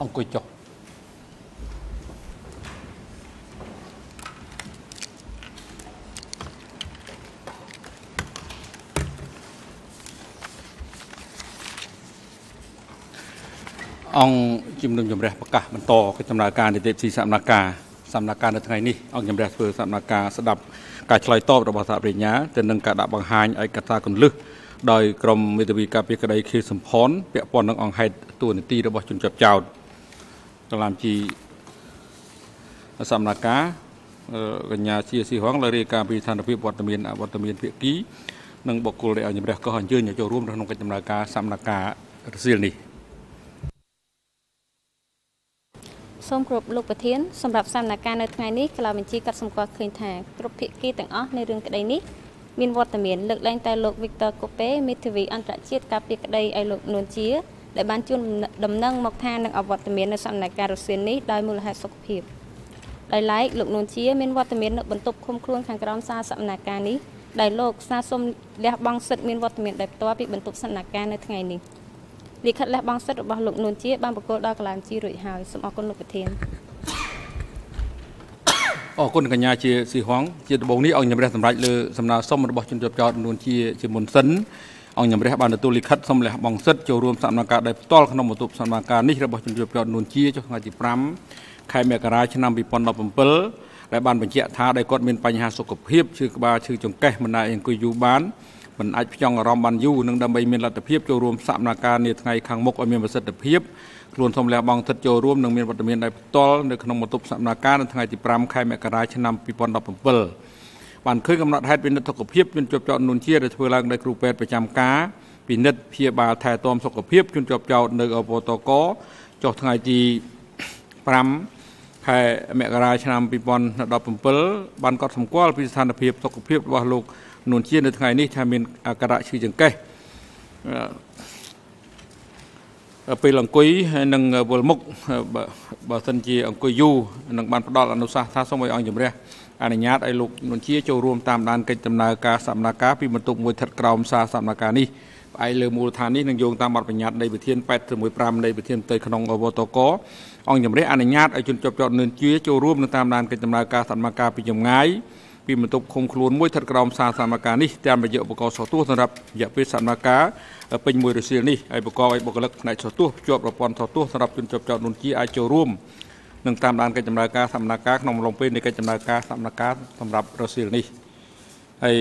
អង្គុយចុះអង្គជំនុំជម្រះប្រកាសបន្តកិច្ចដំណើរការនីតិវិធីសកម្មការនៅថ្ងៃនេះអង្គជំរះធ្វើសកម្មការស្ដាប់ការឆ្លើយតបរបស់សហប្រញ្ញាទៅនឹងការដាក់បង្ហាញឯកសារគន្លឹះដោយក្រមមេធាវីការពារក្តីខៀវសំផនពាក់ព័ន្ធនឹងអង្គហេតុទួនាទីរបស់ជនជាប់ចោតកលាមជីសកម្មការកញ្ញាជាស៊ីហងលើរាយការណ៍ពីស្ថានភាពវត្តមានភាគីនិងបុគ្គលដែលអង្គជំរះក៏អញ្ជើញចូលរួមក្នុងកិច្ចដំណើរការសកម្មការរសៀលនេះសូមគោរពលោកប្រធានសម្រាប់សកម្មភាពនៅថ្ងៃនេះក្លាបញ្ជាកាត់សម្គាល់ឃើញថាគ្រប់ភាគីទាំងអស់ในរឿងក្តីនេះមានវត្តមានលើកលែងតែលោក Victor Kope មេធាវីអន្តរជាតិការពារក្តីឲ្យលោកនួនជាដែលបានជួនដំណឹងមកថានឹងអវត្តមាននៅសកម្មភាពរសៀលនេះដោយមូលហេតុសុខភាពដោយឡែកលោកនួនជាមានវត្តមាននៅបន្ទប់ឃុំខ្លួនខាងក្រោមសារសកម្មភាពនេះដែលលោកសារសុំលះបង់សិទ្ធិមានវត្តមានដោយផ្ទាល់ពីបន្ទប់សកម្មភាពនៅថ្ងៃនេះលិខិតលះបង់សិទ្ធិរបស់លោកនួនជាបានប្រកល់ដល់កលាជីរួចហើយសូមអរគុណលោកប្រធានអរគុណកញ្ញាជាស៊ីហងជាដំបូងនេះអង្គជំរះសម្រាប់លើសំណើសុំរបស់ជនជាប់ចោតនួនជាមុនសិនអង្គជំរះបានទទួលលិខិតសុំលះបង់សិទ្ធិចូលរួមសកម្មភាពដោយផ្ទាល់ក្នុងបន្ទប់សកម្មភាពនេះរបស់ជនជាប់ចោតនួនជាចុះថ្ងៃទី5ខែមករាឆ្នាំ2017ដែលបានបញ្ជាក់ថាដែលគាត់មានបញ្ហាសុខភាពឈឺក្បាលឈឺចង្កេះមិនអាចអង្គុយយូរបានមិនអាចផ្ចង់អារម្មណ៍បានយូរនឹងដើម្បីមានលទ្ធភាពចូលរួមសកម្មភាពនាថ្ងៃខាងមុខឲ្យមានប្រសិទ្ធភាពខ្លួនសូមលះបង់សិទ្ធិចូលរួមនឹងមានវត្តមានដោយផ្ទាល់នៅក្នុងបន្ទប់សកម្មភាពនៅថ្ងៃទី5ខែមករាឆ្នាំ2017បានឃើញកំណត់ហេតុវិនិច្ឆ័យសុខភាពជនជាប់ចោតនួនជាដែលធ្វើឡើងដោយគ្រូពេទ្យប្រចាំការពិនិត្យព្យាបាលថែទាំសុខភាពជនជាប់ចោតនៅអវតកចុះថ្ងៃទី5ខែមករាឆ្នាំ2017បានកត់សម្គាល់ពីស្ថានភាពសុខភាពរបស់លោកនួនជានៅថ្ងៃនេះថាមានអាការៈឈឺចង្កេះពេលអង្គុយនិងវល់មុខបើសិនជាអង្គុយយូរនឹងបានផ្ដល់អនុសាសន៍ថាសូមឲ្យអង្គជំរះអនុញ្ញាតឲ្យលោកនួនជាចូលរួមតាមដានកិច្ចដំណើរការសកម្មភាពពីបន្ទប់មួយស្ថិតក្រោមសារសកម្មភាពនេះផ្អែកលើមូលដ្ឋាននេះនឹងយោងតាមបទបញ្ញត្តិនៃវិធាន815នៃវិធានផ្ទៃក្នុងអវតកអង្គជំរះអនុញ្ញាតឲ្យជនជាប់ចោតនួនជាចូលរួមនឹងតាមដានកិច្ចដំណើរការសកម្មភាពពីចម្ងាយពីបន្ទប់ឃុំខ្លួនមួយស្ថិតក្រោមសារសកម្មភាពនេះតាមរយៈឧបករណ៍សោះទស្សន៍សម្រាប់រយៈពេលសកម្មភាពពេញមួយរសៀលនេះហើយប្រកបឲ្យបុគ្គលិកផ្នែកសោះទស្សន៍ភ្ជាប់ប្រព័ន្ធសោះទស្សន៍សម្រាប់ជនជាប់ចោតនួនជាអាចចូលរួមនឹងតាមដានកិច្ចដំណើរការសកម្មភាពក្នុងអំឡុងពេលនៃកិច្ចដំណើរការសកម្មភាពសម្រាប់រសៀលនេះហើយ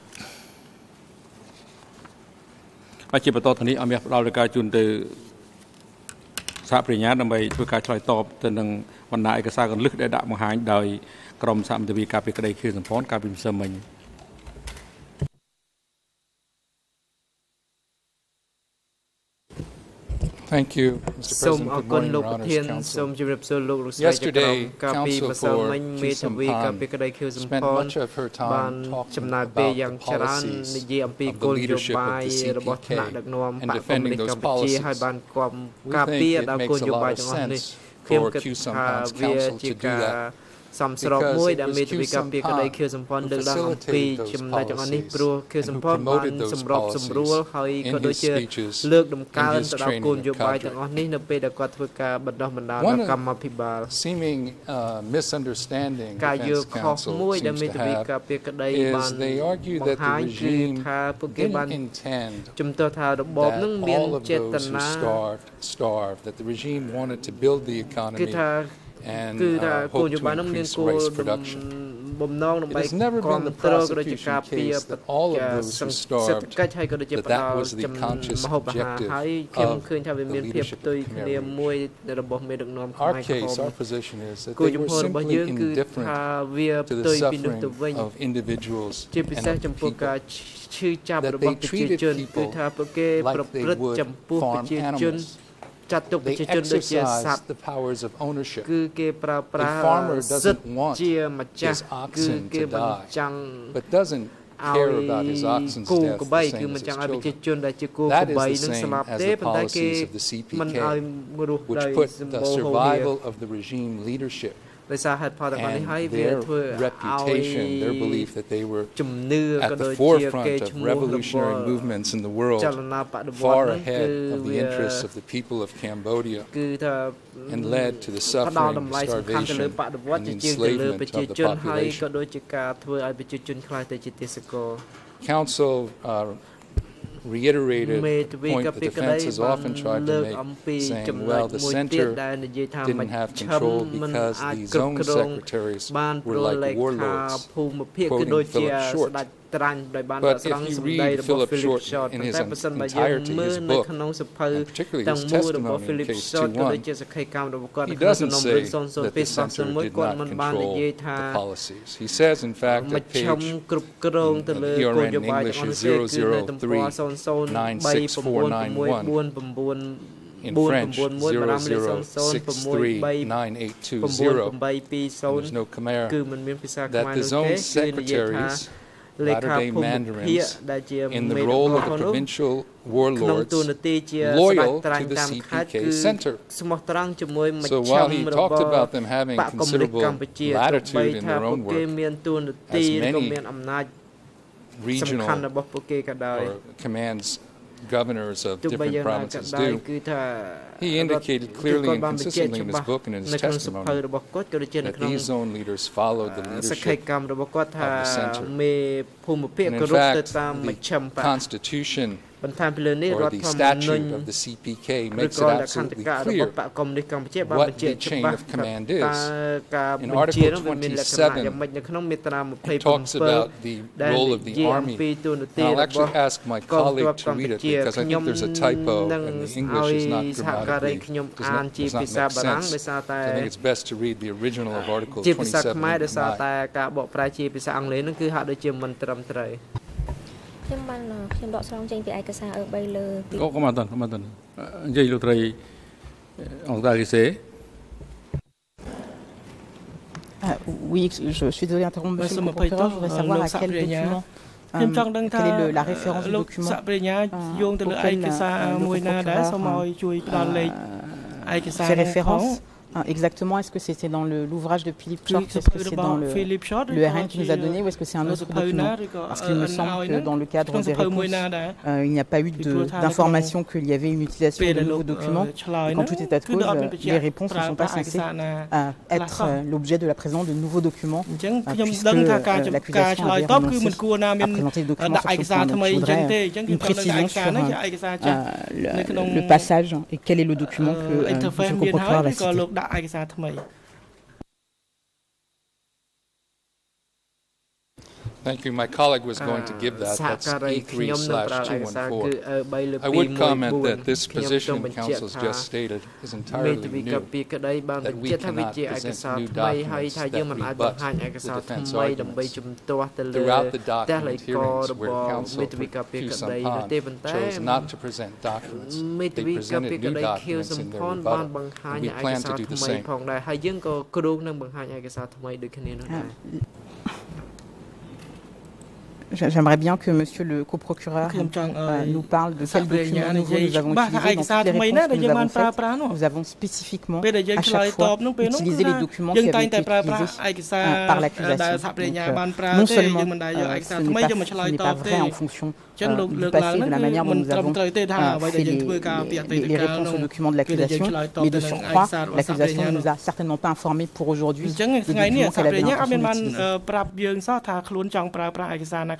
ជាបន្តទៅនេះអមផ្ដល់រការជូនទៅសហប្រញ្ញាដើម្បីធ្វើការឆ្លើយតបទៅនឹងបណ្ដាឯកសារកន្លឹះដែលដាក់បង្ហាញដោយក្រមសហមន្ត្រីការពារក្តីខៀវសំផនកាលពីម្សិលមិញ Thank you, Mr. President. Good morning, Your Honor's Counsel. Yesterday, Counsel for Khmer spent much of her time talking about the policies of the leadership of the CPK and defending those policies. We think it makes a lot of sense for Q Samphan's counsel to do that. សំស្របមួយដែលមេធាវីការពារក្តីខៀវសំផនលើកឡើងអំពីចំណុចទាំងនេះព្រោះខៀវសំផនបានសម្របសម្រួលហើយក៏ដូចជាលើកដំកើងទៅដល់គោលនយោបាយទាំងអស់នេះនៅពេលដែលគាត់ធ្វើការបណ្ដោះបណ្ដាលដល់កម្មាភិបាល ការយល់ខុសមួយដែលមេធាវីការពារក្តីបានបង្ហាញគឺថាពួកគេបានជំទាស់ថារបបនឹងមានចេតនា គឺថា and hope to increase rice production. It has never been the prosecution case that all of those who starved, that was the conscious objective of the leadership of Khmer. Our case, our position is that they were simply indifferent to the suffering of individuals and of people, that they treated people like they would farm animals. They exercise the powers of ownership. A farmer doesn't want his oxen to die, but doesn't care about his oxen's death the same as his children. That is the same as the policies of the CPK, which put the survival of the regime leadership and their reputation, their belief that they were at the forefront of revolutionary movements in the world, far ahead of the interests of the people of Cambodia, and led to the suffering, starvation, and the enslavement of the population. Council reiterated the point the defense has often tried to make, saying, well, the center didn't have control because the zone secretaries were like warlords, quoting Philip Short. But if you read Philip Short in his entirety, his book, and particularly his testimony in case 2-1, he doesn't say that the center did not control the policies. He says, in fact, at page, the ERN in English is 003964191, in French, 00639820, there's no Khmer, that the zone secretaries, latter-day mandarins, in the role of the provincial warlords, loyal to the CPK center. So while he talked about them having considerable latitude in their own work, as many regional or commands, governors of different provinces do, he indicated clearly and consistently in his book and in his testimony that these zone leaders followed the leadership of the center. And in fact, the Constitution or the statute of the CPK makes it absolutely clear what the chain of command is. In Article 27, it talks about the role of the army. And I'll actually ask my colleague to read it because I think there's a typo and the English is not grammatically, does not make sense. So I think it's best to read the original of Article 27 in Khmer. ខ្ញុំដកស្រង់ចេញពីឯកសារ3លើពី Oui, je suis désolé d'interrompre, monsieur le procureur, je voudrais savoir à quel document, quelle est la référence du document auquel fait référence. Exactement, est-ce que c'était dans l'ouvrage de Philippe Short, est-ce que c'est dans le RN qui nous a donné ou est-ce que c'est un autre document? Parce qu'il me semble que dans le cadre des réponses, il n'y a pas eu d'information qu'il y avait une utilisation de nouveaux documents. Et quand tout est à cause, les réponses ne sont pas censées être l'objet de la présence de nouveaux documents, puisque l'accusation avait renoncé à présenter des documents sur ce point. Donc, je voudrais une précision sur le passage et quel est le document que le procureur va citer. Thank you. My colleague was going to give that. That's E3/214. I would comment that this position Council has just stated is entirely new, that we cannot present new documents that rebut the defense arguments. Throughout the document hearings where Council Khieu Samphan chose not to present documents, they presented new documents in their rebuttal, and we plan to do the same. J'aimerais bien que monsieur le coprocureur nous parle de quels documents nouveaux nous avons utilisés. Dans toutes les réponses que nous avons faites, nous avons spécifiquement à chaque fois utilisé les documents qui avaient été utilisés par l'accusation. Non seulement ce n'est pas vrai en fonction du passé, de la manière dont nous avons fait les réponses aux documents de l'accusation, mais de surcroît, l'accusation ne nous a certainement pas informés pour aujourd'hui des documents qu'elle avait l'intention d'utiliser.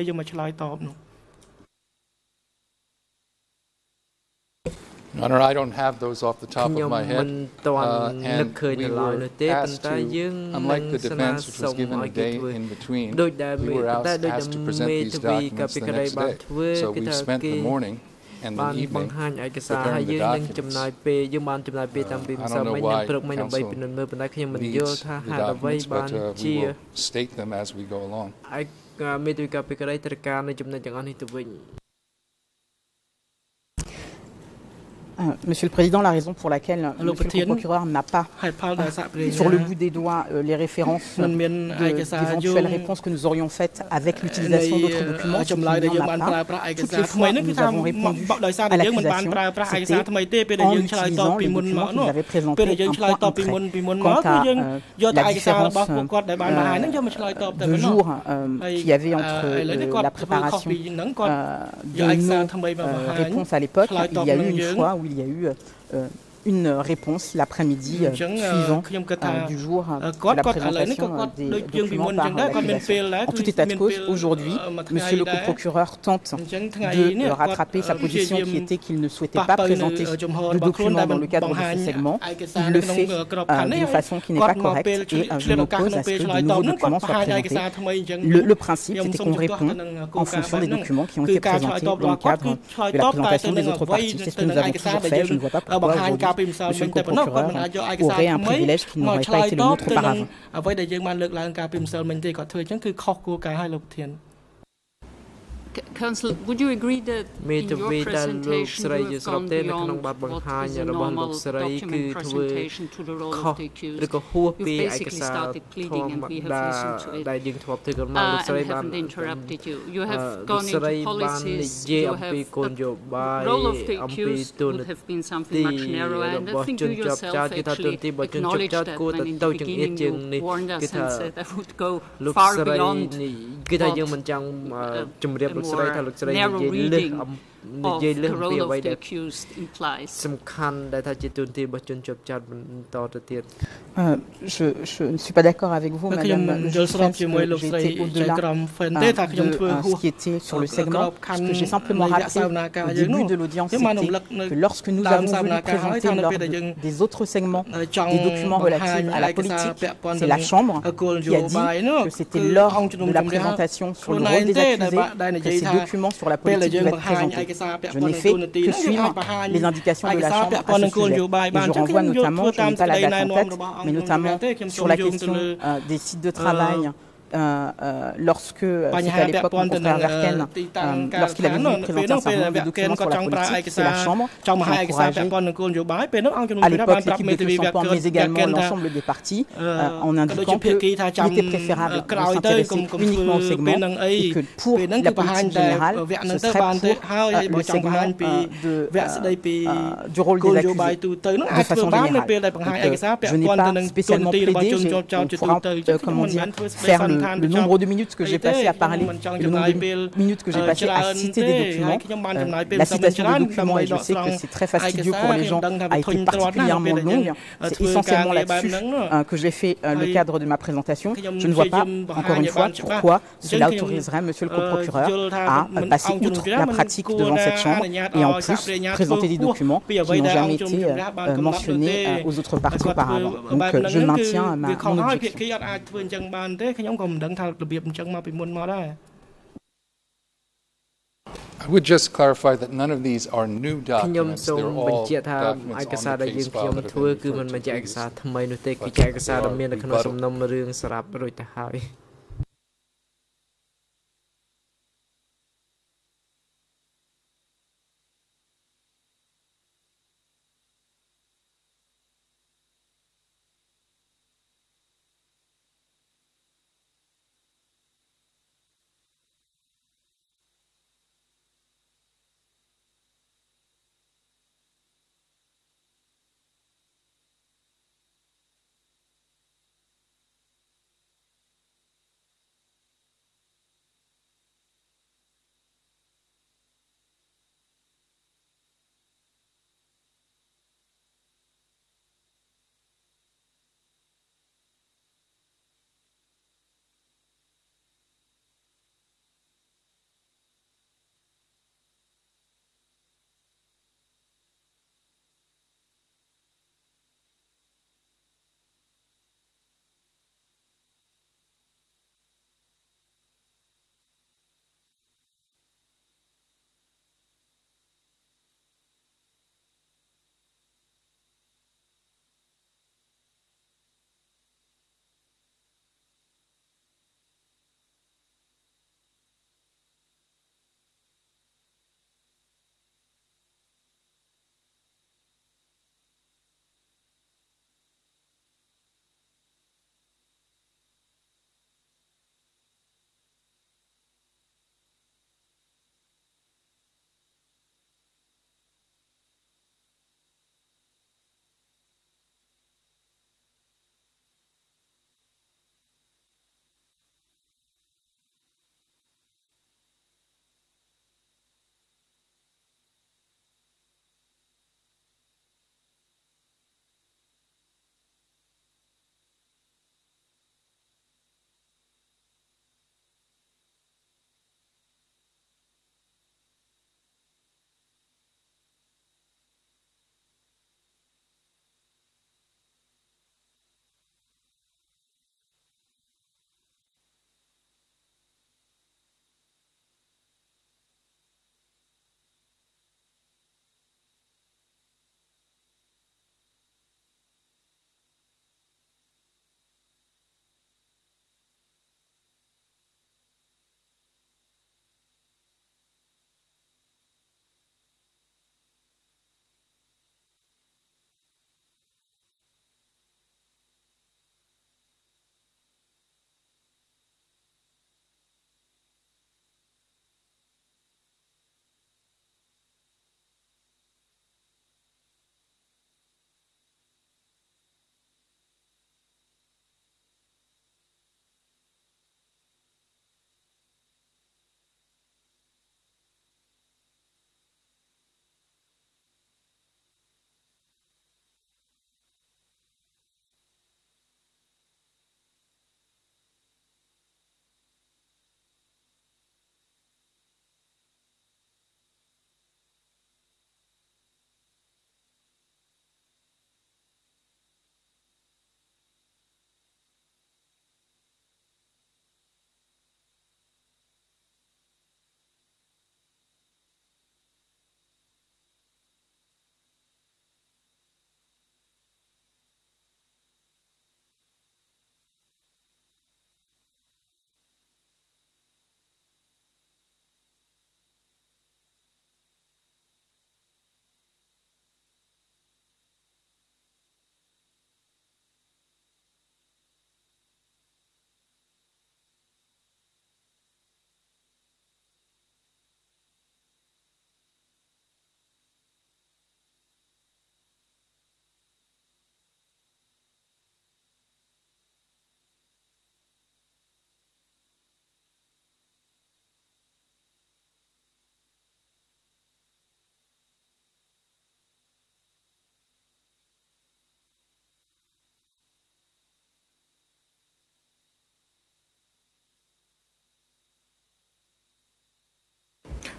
Honor, I don't have those off the top of my head, and we were asked to, unlike the defense, which was given a day in between, we were asked to present these documents the next day. So we spent the morning and the evening preparing the documents. I don't know why Council needs the documents, but we will state them as we go along. Monsieur le Président, la raison pour laquelle Monsieur le procureur n'a pas sur le bout des doigts les références d'éventuelles réponses que nous aurions faites avec l'utilisation d'autres documents, ce qu'il n'y en a pas. Toutes les fois où nous avons répondu à l'accusation, c'était en utilisant les documents qu'ils avaient présentés un point un trait. Quant à la différence de jours qu'il y avait entre la préparation de nos réponses à l'époque, il y a eu une fois où il y a eu une réponse l'après-midi suivant du jour de la présentation des documents par l'accusation. En tout état de cause, aujourd'hui, Monsieur le coprocureur tente de rattraper sa position qui était qu'il ne souhaitait pas présenter de documents dans le cadre de ce segment. Il le fait d'une façon qui n'est pas correcte et je m'oppose à ce que de nouveaux documents soient présentés. Le principe, c'était qu'on répond en fonction des documents qui ont été présentés dans le cadre de la présentation des autres parties. C'est ce que nous avons toujours fait. Je ne vois pas pourquoi aujourd'hui Monsieur le procureur aurait un privilège qui n'aurait pas été le nôtre auparavant. Council, would you agree that in your presentation you have gone beyond what is a normal document presentation to the role of the accused? You've basically started pleading and we have listened to it and haven't interrupted you. You have gone into policies, you have the role of the accused would have been something much narrower, and I think you yourself actually acknowledged that when in the beginning you warned us and said that would go far beyond what more narrow reading of the role of the accused implies. Je ne suis pas d'accord avec vous, Madame. Je pense que j'ai été au-delà de ce qui était sur le segment. Ce que j'ai simplement rappelé au début de l'audience, c'était que lorsque nous avons voulu présenter lors des autres segments des documents relatifs à la politique, c'est la Chambre qui a dit que c'était lors de la présentation sur le rôle des accusés que ces documents sur la politique devaient être présentés. Je n'ai fait que suivre les indications de la Chambre à ce sujet. Et je renvoie notamment, je n'ai pas la date en tête, mais notamment sur la question des sites de travail. Lorsque c'était à l'époque mon confrère Verken, lorsqu'il avait voulu présenter un certain nombre de documents sur la politique, c'est la Chambre qui a encouragé à l'époque l'équipe de Champan, mais également l'ensemble des partis, en indiquant qu'il était préférable de s'intéresser uniquement au segment et que pour la politique générale, ce serait pour le segment du rôle des accusés de façon générale. Donc, je n'ai pas spécialement plaidé, on pourra, comment dire, faire le nombre de minutes que j'ai passé à parler, le nombre de minutes que j'ai passé à citer des documents. La citation des documents, et je sais que c'est très fastidieux pour les gens, a été particulièrement longue. C'est essentiellement là-dessus que j'ai fait le cadre de ma présentation. Je ne vois pas, encore une fois, pourquoi cela autoriserait Monsieur le coprocureur à passer outre la pratique devant cette Chambre et en plus présenter des documents qui n'ont jamais été mentionnés aux autres parties auparavant. Donc je maintiens mon objection. I would just clarify that none of these are new documents. They're all documents on the case file that have been referred to previously.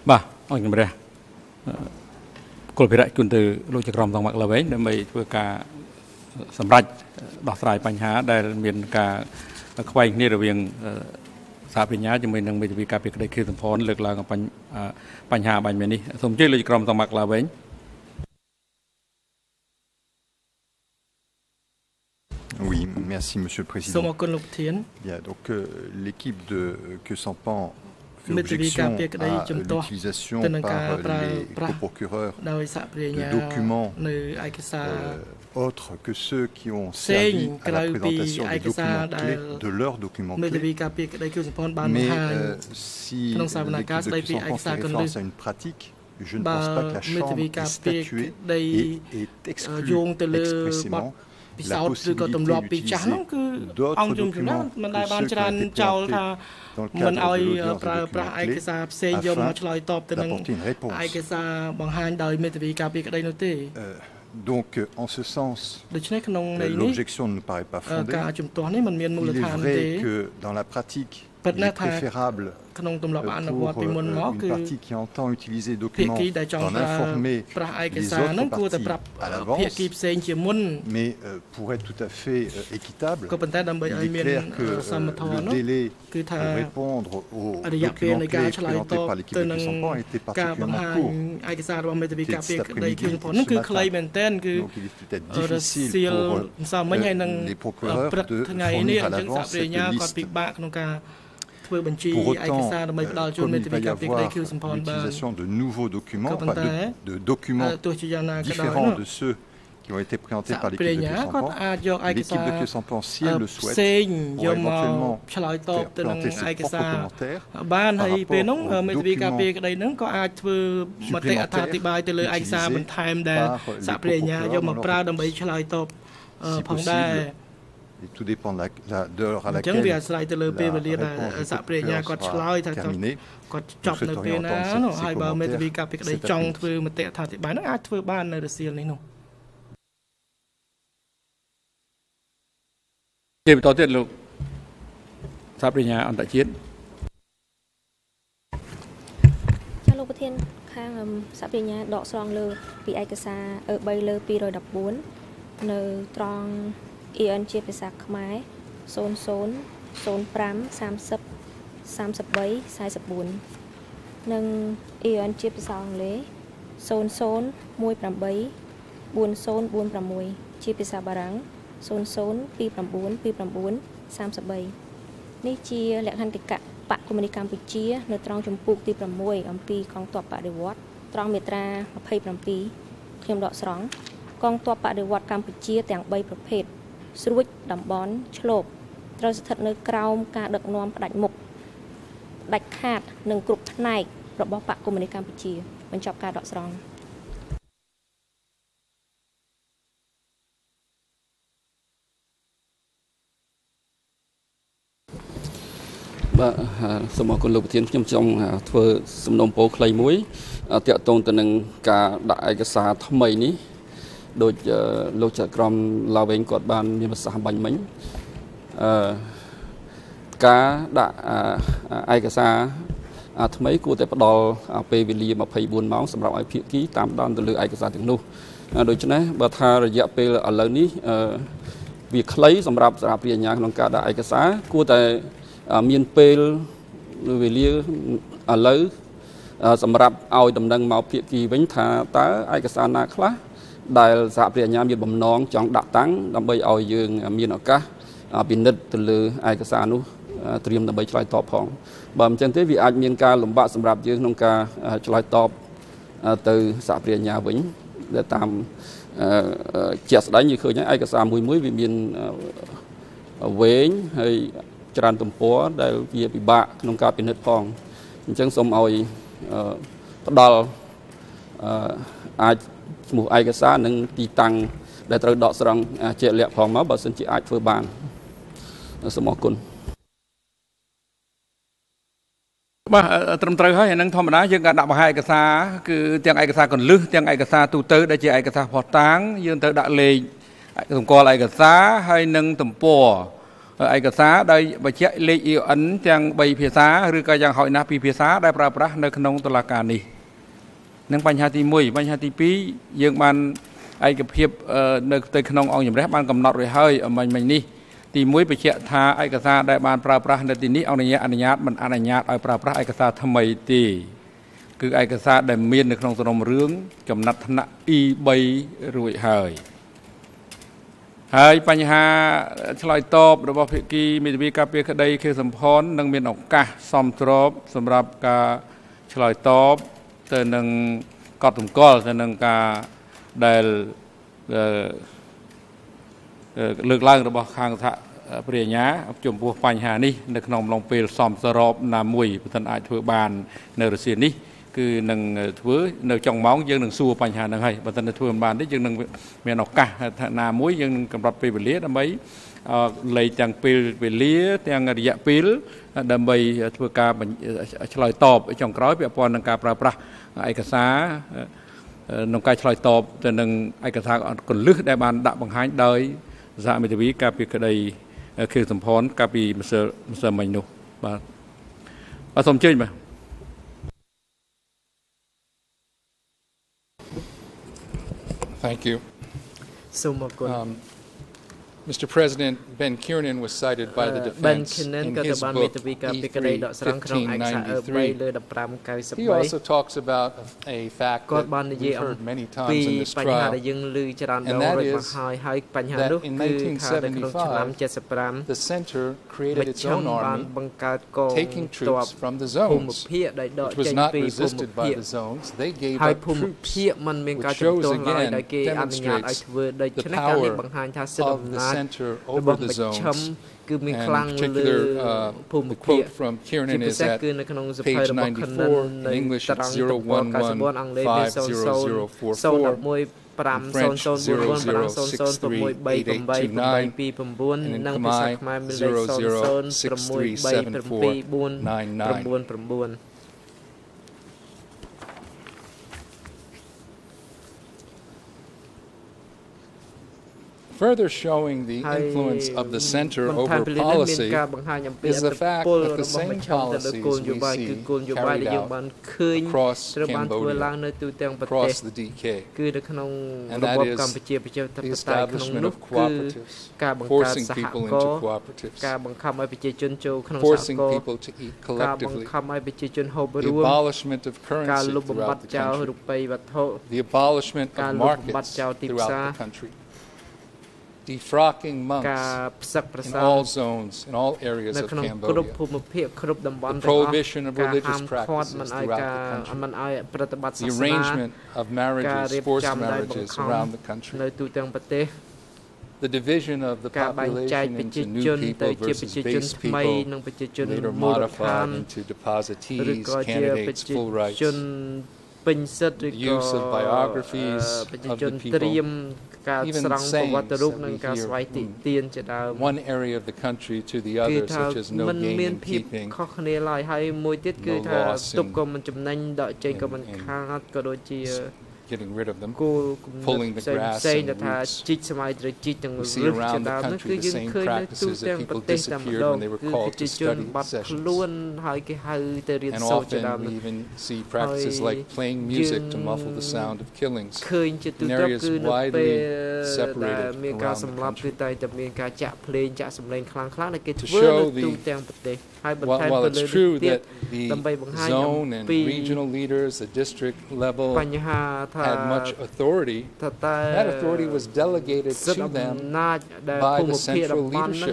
បាទអរគុណព្រះគោលភារៈគុណទៅលោកចក្រមទាំងមកឡើងវិញដើម្បីធ្វើការសម្រេចដោះស្រាយបញ្ហាដែលមានការខ្វែងគ្នារវាងសហប្រញ្ញាជាមួយនឹងមេធាវីការពារក្តីគ្រាសម្ព័ន្ធលើកឡើងបញ្ហាបាញ់មាននេះសូមអញ្ជើញលោកចក្រមទាំងមកឡើងវិញ Oui, merci Monsieur le Président. Bien, donc l'équipe de que Sampan fait objection à l'utilisation par les coprocureurs de documents autres que ceux qui ont servi à la présentation des documents clés, de leurs documents clés. Mais si l'équipe de Sampan fait référence à une pratique, je ne pense pas que la Chambre ait statué et exclu expressément la possibilité d'utiliser d'autres documents que ceux qui ont été présentés dans le cadre de l'audience de documents clés afin d'apporter une réponse. Donc, en ce sens, l'objection ne nous paraît pas fondée. Il est vrai que dans la pratique, il est préférable pour une partie qui entend utiliser des documents d'en informer les autres parties à l'avance, mais pour être tout à fait équitable, il est clair que le délai pour répondre aux documents clés présentés par l'équipe de Sampan a été particulièrement court. C'était cet après-midi et ce matin. Donc il est peut-être difficile pour les procureurs de fournir à l'avance cette liste. Pour autant, comme il va y avoir l'utilisation de nouveaux documents, de documents différents de ceux qui ont été présentés par l'équipe de Sampan, l'équipe de Sampan, si elle le souhaite, pourra éventuellement faire présenter ses propres commentaires par rapport aux documents supplémentaires utilisés par les procureurs. Si possible, et tout dépend de l'heure à laquelle la réponse sera terminée. Nous souhaiterions entendre ces commentaires cet après-midi. ជាបន្តទៀតលោកសាប្រញ្ញាអន្តរជាតិចាលោកប្រធានខាងសាប្រញ្ញាដកស្រង់លើពីឯកសារ3លើ214នៅត្រង់ EN ជាភាសាខ្មែរ00 05 30 33 44និង EN ជាភាសាអង់គ្លេស00 18 4046ជាភាសាបារាំង002929 33នេះជាលក្ខន្តិកៈបកកុម្មុយនីកម្ពុជានៅត្រង់ចម្ពោះទី6អំពីកងទ័ពបដិវត្តន៍ត្រង់មាត្រា27ខ្ញុំដកស្រង់កងទ័ពបដិវត្តន៍កម្ពុជាទាំង3ប្រភេទស្រួចតំបន់ឆ្លប់ត្រូវស្ថិតនៅក្រោមការដឹកនាំផ្ដាច់មុខដាច់ខាតនិងគ្រប់ផ្នែករបស់បកកុម្មុយនីកម្ពុជាបញ្ចប់ការដកស្រង់បាទសូមអរគុណលោកប្រធានខ្ញុំចង់ធ្វើសំណុំពរខ្លីមួយតាក់ទងទៅនឹងការដាក់ឯកសារថ្មីនេះដូចលោកចក្រមឡាវែងគាត់បានមានប្រសាសន៍បាញ់មិញការដាក់ឯកសារថ្មីគួរតែផ្ដល់ពេលវេលា24ម៉ោងសម្រាប់ឲ្យភាគីតាមដានទៅលើឯកសារទាំងនោះដូច្នេះបើថារយៈពេលឥឡូវនេះវាខ្លីសម្រាប់សហប្រញ្ញាក្នុងការដាក់ឯកសារគួរតែមានពេលវេលាឥឡូវសម្រាប់ឲ្យដំណឹងមកភាគីវិញថាតើឯកសារណាខ្លះដែលសហប្រញ្ញាមានបំណងចង់ដាក់តាំងដើម្បីឲ្យយើងមានឱកាសពិនិត្យទៅលើឯកសារនោះត្រៀមដើម្បីឆ្លើយតបផងបើមិនចឹងទេវាអាចមានការលំបាកសម្រាប់យើងក្នុងការឆ្លើយតបទៅសហប្រញ្ញាវិញដែលតាមជាក់ស្ដែងយើងឃើញឯកសារមួយវាមានវែងហើយច្រើនទំព័រដែលវាពិបាកក្នុងការពិនិត្យផងអញ្ចឹងសូមឲ្យផ្ដល់អាចឈ្មោះឯកសារនិងទីតាំងដែលត្រូវដកស្រង់ជាក់លាក់ផងមកបើសិនជាអាចធ្វើបានសូមអរគុណបាទត្រឹមត្រូវហើយអានឹងធម្មតាយើងក៏ដាក់បង្ហាញឯកសារគឺទាំងឯកសារកន្លឹះទាំងឯកសារទូទៅដែលជាឯកសារផុសតាងយើងត្រូវដាក់លេខសម្គាល់ឯកសារហើយនឹងទំព័រឯកសារដោយបញ្ជាក់លេខ EON ទាំង3ភាសាឬក៏យ៉ាងហោចណាស់2ភាសាដែលប្រើប្រាស់នៅក្នុងតុលាការនេះនឹងបញ្ហាទី1បញ្ហាទី2យើងបានឯកភាពនៅទៅក្នុងអង្គជំរះបានកំណត់រួចហើយមិញនេះទី1បញ្ជាក់ថាឯកសារដែលបានប្រើប្រាស់នៅទីនេះអង្គអនុញ្ញាតមិនអនុញ្ញាតឲ្យប្រើប្រាស់ឯកសារថ្មីទេគឺឯកសារដែលមាននៅក្នុងសំណុំរឿងចំណាត់ថ្នាក់ E3 រួចហើយបញ្ហាឆ្លើយតបរបស់ភាគីមេធាវីការពារក្តីខេសំផននឹងមានឱកាសសមស្របសម្រាប់ការឆ្លើយតបទៅនឹងកត់សម្គាល់ទៅនឹងការដែលលើកឡើងរបស់ខាងសហព្រាញ្ញាចំពោះបញ្ហានេះនៅក្នុងអំឡុងពេលសមស្របណាមួយប្រសិនអាចធ្វើបាននៅរសៀលនេះគឺនឹងធ្វើនៅចុងម៉ោងយើងនឹងសួរបញ្ហាហ្នឹងហើយបើមិនធ្វើមិនបានទេយើងនឹងមានឱកាសណាមួយយើងនឹងកម្រិតពេលវេលាដើម្បីលេខទាំងពេលវេលាទាំងរយៈពេលដើម្បីធ្វើការឆ្លើយតបចុងក្រោយពាក់ព័ន្ធនឹងការប្រើប្រាស់ឯកសារក្នុងការឆ្លើយតបទៅនឹងឯកសារកលឹះដែលបានដាក់បង្ហាញដោយសហមេធាវីការពារក្តីខេសំផនកាលពីម្សិលមិញនោះបាទសូមអញ្ជើញបាទ Thank you. Mr. President, Ben Kiernan was cited by the defense in his book E3 1593. He also talks about a fact that we've heard many times in this trial, and that is that in 1975, the center created its own army, taking troops from the zones, which was not resisted by the zones. They gave up troops, which shows again, demonstrates the power of the center over the zones. And in particular, the quote from Kiernan is at page 94. In English, it's 011500044. In French, 00638829. And in Khmer, 00637499. Further showing the influence of the center over policy is the fact that the same policies we see carried out across Cambodia, across the DK, and that is the establishment of cooperatives, forcing people into cooperatives, forcing people to eat collectively, the abolishment of currency throughout the country, the abolishment of markets throughout the country, defrocking monks in all zones, in all areas of Cambodia, the prohibition of religious practices throughout the country, the arrangement of marriages, forced marriages around the country, the division of the population into new people versus base people, later modified into depositees, candidates, full rights, the use of biographies of the people, even sayings that we hear from one area of the country to the other, such as no gain in keeping, no loss in getting rid of them, pulling the grass and the roots. We see around the country the same practices that people disappeared when they were called to study sessions. And often we even see practices like playing music to muffle the sound of killings in areas widely separated around the country. To show while it's true that the zone and regional leaders, the district level, had much authority, that authority was delegated to them by the central leadership.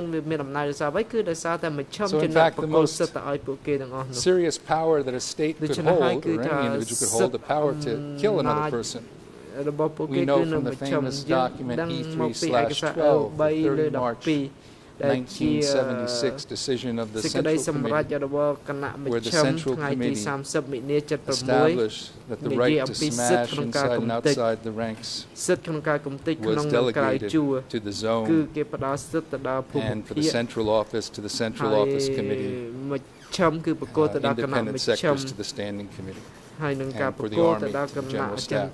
So in fact, the most serious power that a state could hold, or any individual could hold, the power to kill another person, we know from the famous document E3/12, the 3rd March 1976 decision of the Central Committee, where the Central Committee established that the right to smash inside and outside the ranks was delegated to the zone and for the Central Office to the Central Office Committee, independent sectors to the Standing Committee, and for the Army to the General Staff.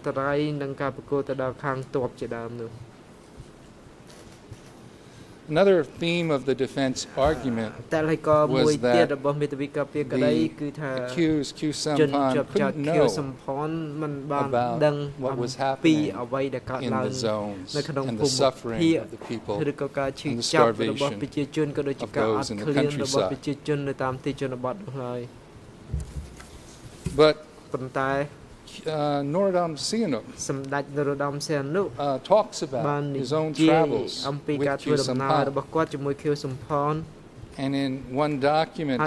Another theme of the defense argument was that accused Khieu Samphan couldn't know about what was happening in the zones and the suffering of the people and the starvation of those in the countryside. But Norodom Sihanouk talks about his own travels with Khieu Samphan, and in one document,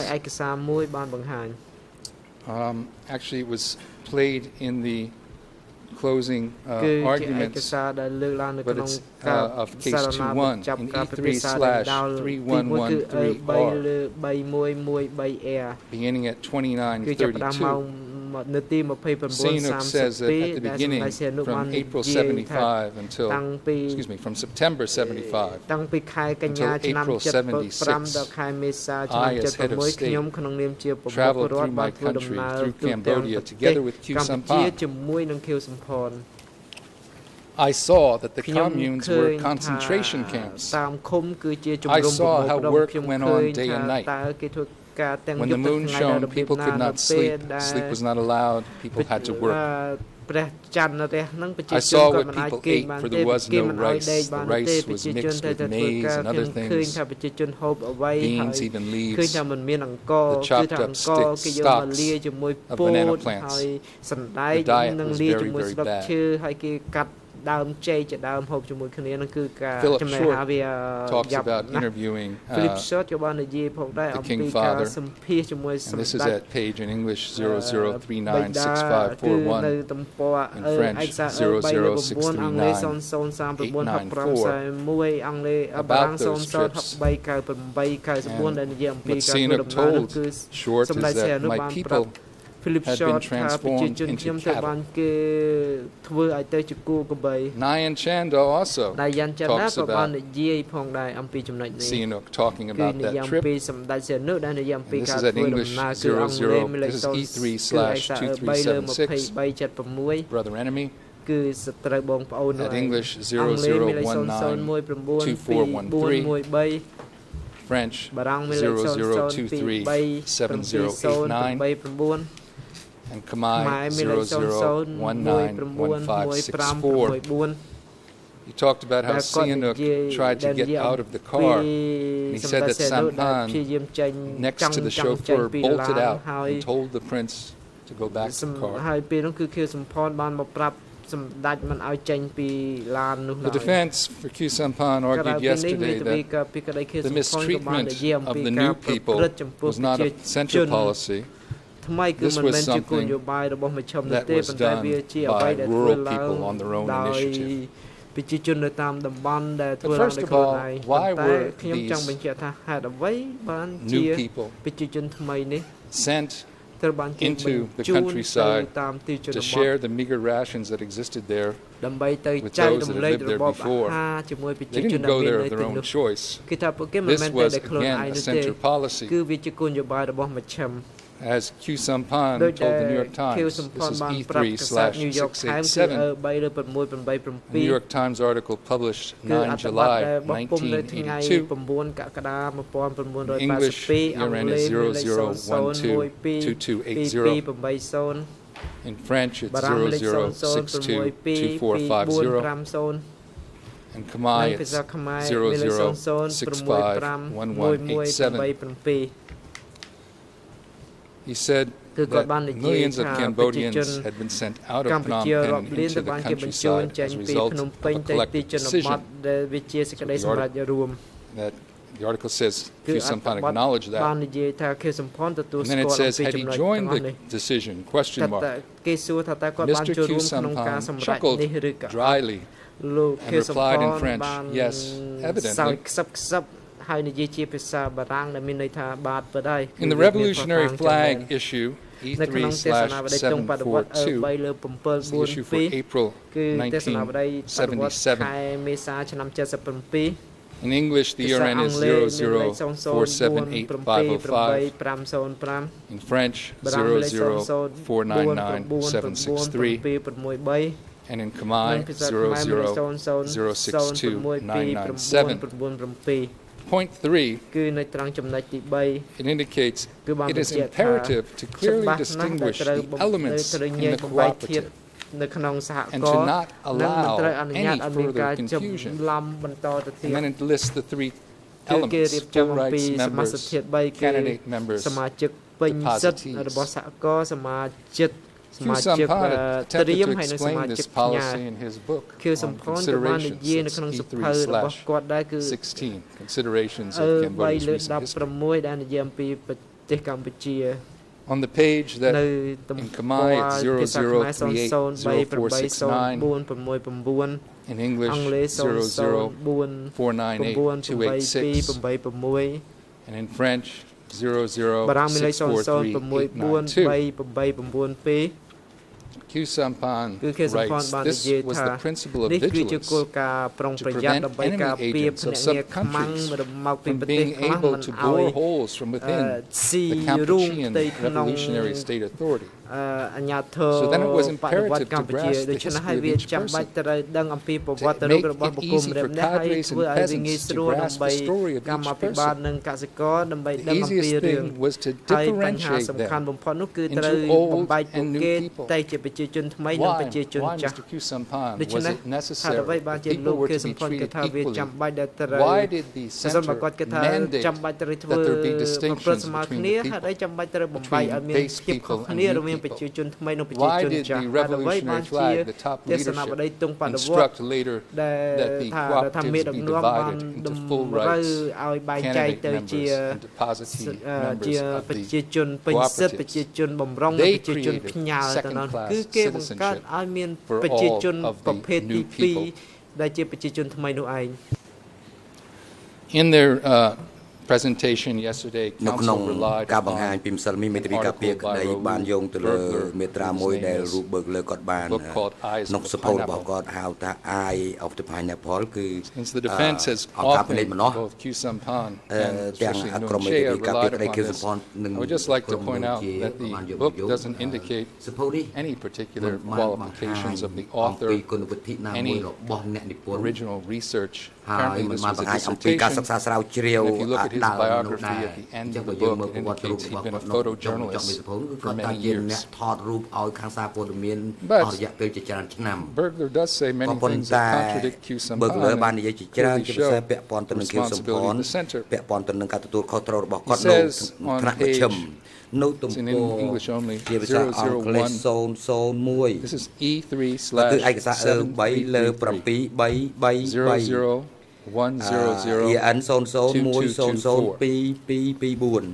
actually it was played in the closing arguments, but it's of case 2-1 in E3/3113R, beginning at 29:32. Sihanouk says that at the beginning, from April 75 until, from September 75 until April 76, I, as head of state, traveled through my country, through Cambodia, together with Khieu Samphan. I saw that the communes were concentration camps. I saw how work went on day and night. When the moon shone, people could not sleep. Sleep was not allowed. People had to work. I saw what people ate, for there was no rice. The rice was mixed with maize and other things, beans, even leaves, the chopped up stalks of banana plants. The diet was very, very bad. Philip Short talks about interviewing the King Father, and this is at page in English 00396541, in French 006398994, about those trips. And what Sihanouk told Short is that my people had been transformed into cattle. Nyan Chanda also talks about Sihanouk talking about that trip. And this is at English 00, this is E3/2376, brother enemy. At English 00192413, French 00237089, and Khmer 00191564. He talked about how Sihanouk tried to get out of the car, and he said that Samphan, next to the chauffeur, bolted out and told the prince to go back to the car. The defense for Khieu Samphan argued yesterday that the mistreatment of the new people was not a central policy. This was something that was done by rural people on their own initiative. But first of all, why were these new people sent into the countryside to share the meager rations that existed there with those that had lived there before? They didn't go there of their own choice. This was, again, a central policy. As Khieu Samphan told the New York Times, this is E3/687, a New York Times article published 9 July 1982. English, ERN is 00122280. In French, it's 00622450. And Khmer, it's 00651187. He said that millions of Cambodians had been sent out of Phnom Penh into the countryside as a result of a collective decision. That the article says Khieu Samphan acknowledged that. And then it says, had he joined the decision? Question mark. Mr. Khieu Samphan chuckled dryly and replied in French, yes, evidently. In the revolutionary flag issue, E3/742, the issue for April 1977. In English, the ERN is 00478505. In French, 004997763. and in Khmer 0006297. Point 3, it indicates it is imperative to clearly distinguish the elements in the cooperative and to not allow any further confusion. And then it lists the three elements: full rights members, candidate members, depositees. Q Sampad attempted to explain this policy in his book on considerations, E3/16, Considerations of Cambodia's Recent History. On the page that in Khmer it's 00380469, in English 00498286, and in French 0064389. Q Sampan writes, this was the principle of vigilance to prevent enemy agents of sub-countries from being able to bore holes from within the Kampuchean Revolutionary State Authority. So then it was imperative to grasp the history of each person, to make it easy for cadres and peasants to grasp the story of each person. The easiest thing was to differentiate them into old and new people. Why, Mr. Q Sampan, was it necessary that people were to be treated equally? Why did the center mandate that there be distinctions between the people, between base people and new people? Why did the revolutionary flag, the top leadership, instruct later that the cooperatives be divided into full rights, candidate members, and depositee members of the cooperatives? They created second-class citizenship for all of the new people. In their presentation yesterday, Council relied upon an article by Raoul Bergler in his name, a book called Eyes of the Pineapple. Since the defense has often, both Q Sampan and especially Nguyen Che have relied upon this, I would just like to point out that the book doesn't indicate any particular qualifications of the author, any original research. Apparently this was a dissertation, and if you look at his biography at the end of the book, it indicates he'd been a photojournalist for many years. But Bergler does say many things that contradict Q Sampan and clearly show the responsibility of the center. He says on page, it's in English only, 001, this is E3/733, 00100224.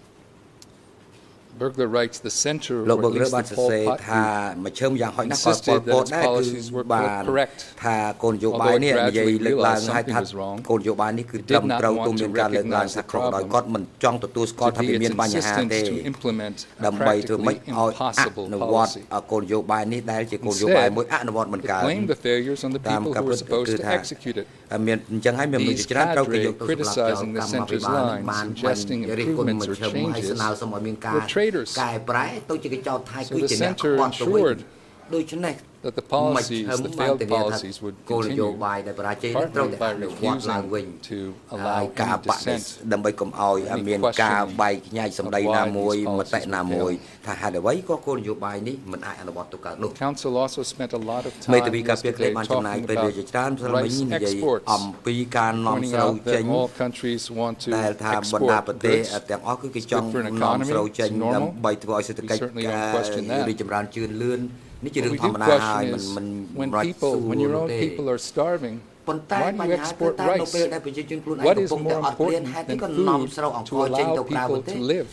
Bergler writes, the center, or at least the Pol Pot group, insisted that its policies were correct, although it gradually realized something was wrong. It did not want to recognize the problem to be its insistence to implement a practically impossible policy. Instead, it blamed the failures on the people who were supposed to execute it. These cadres criticizing the center's lines, suggesting improvements or changes, were traitors. So the center ensured that the policies, the failed policies, would continue, partly by refusing to allow any dissent, any questioning of why these policies. The Council also spent a lot of time yesterday talking about rice exports, pointing out that all countries want to export goods. It's good for an economy, it's normal. We certainly don't question that. What we do question is, when your own people are starving, why do you export rice? What is more important than food to allow people to live?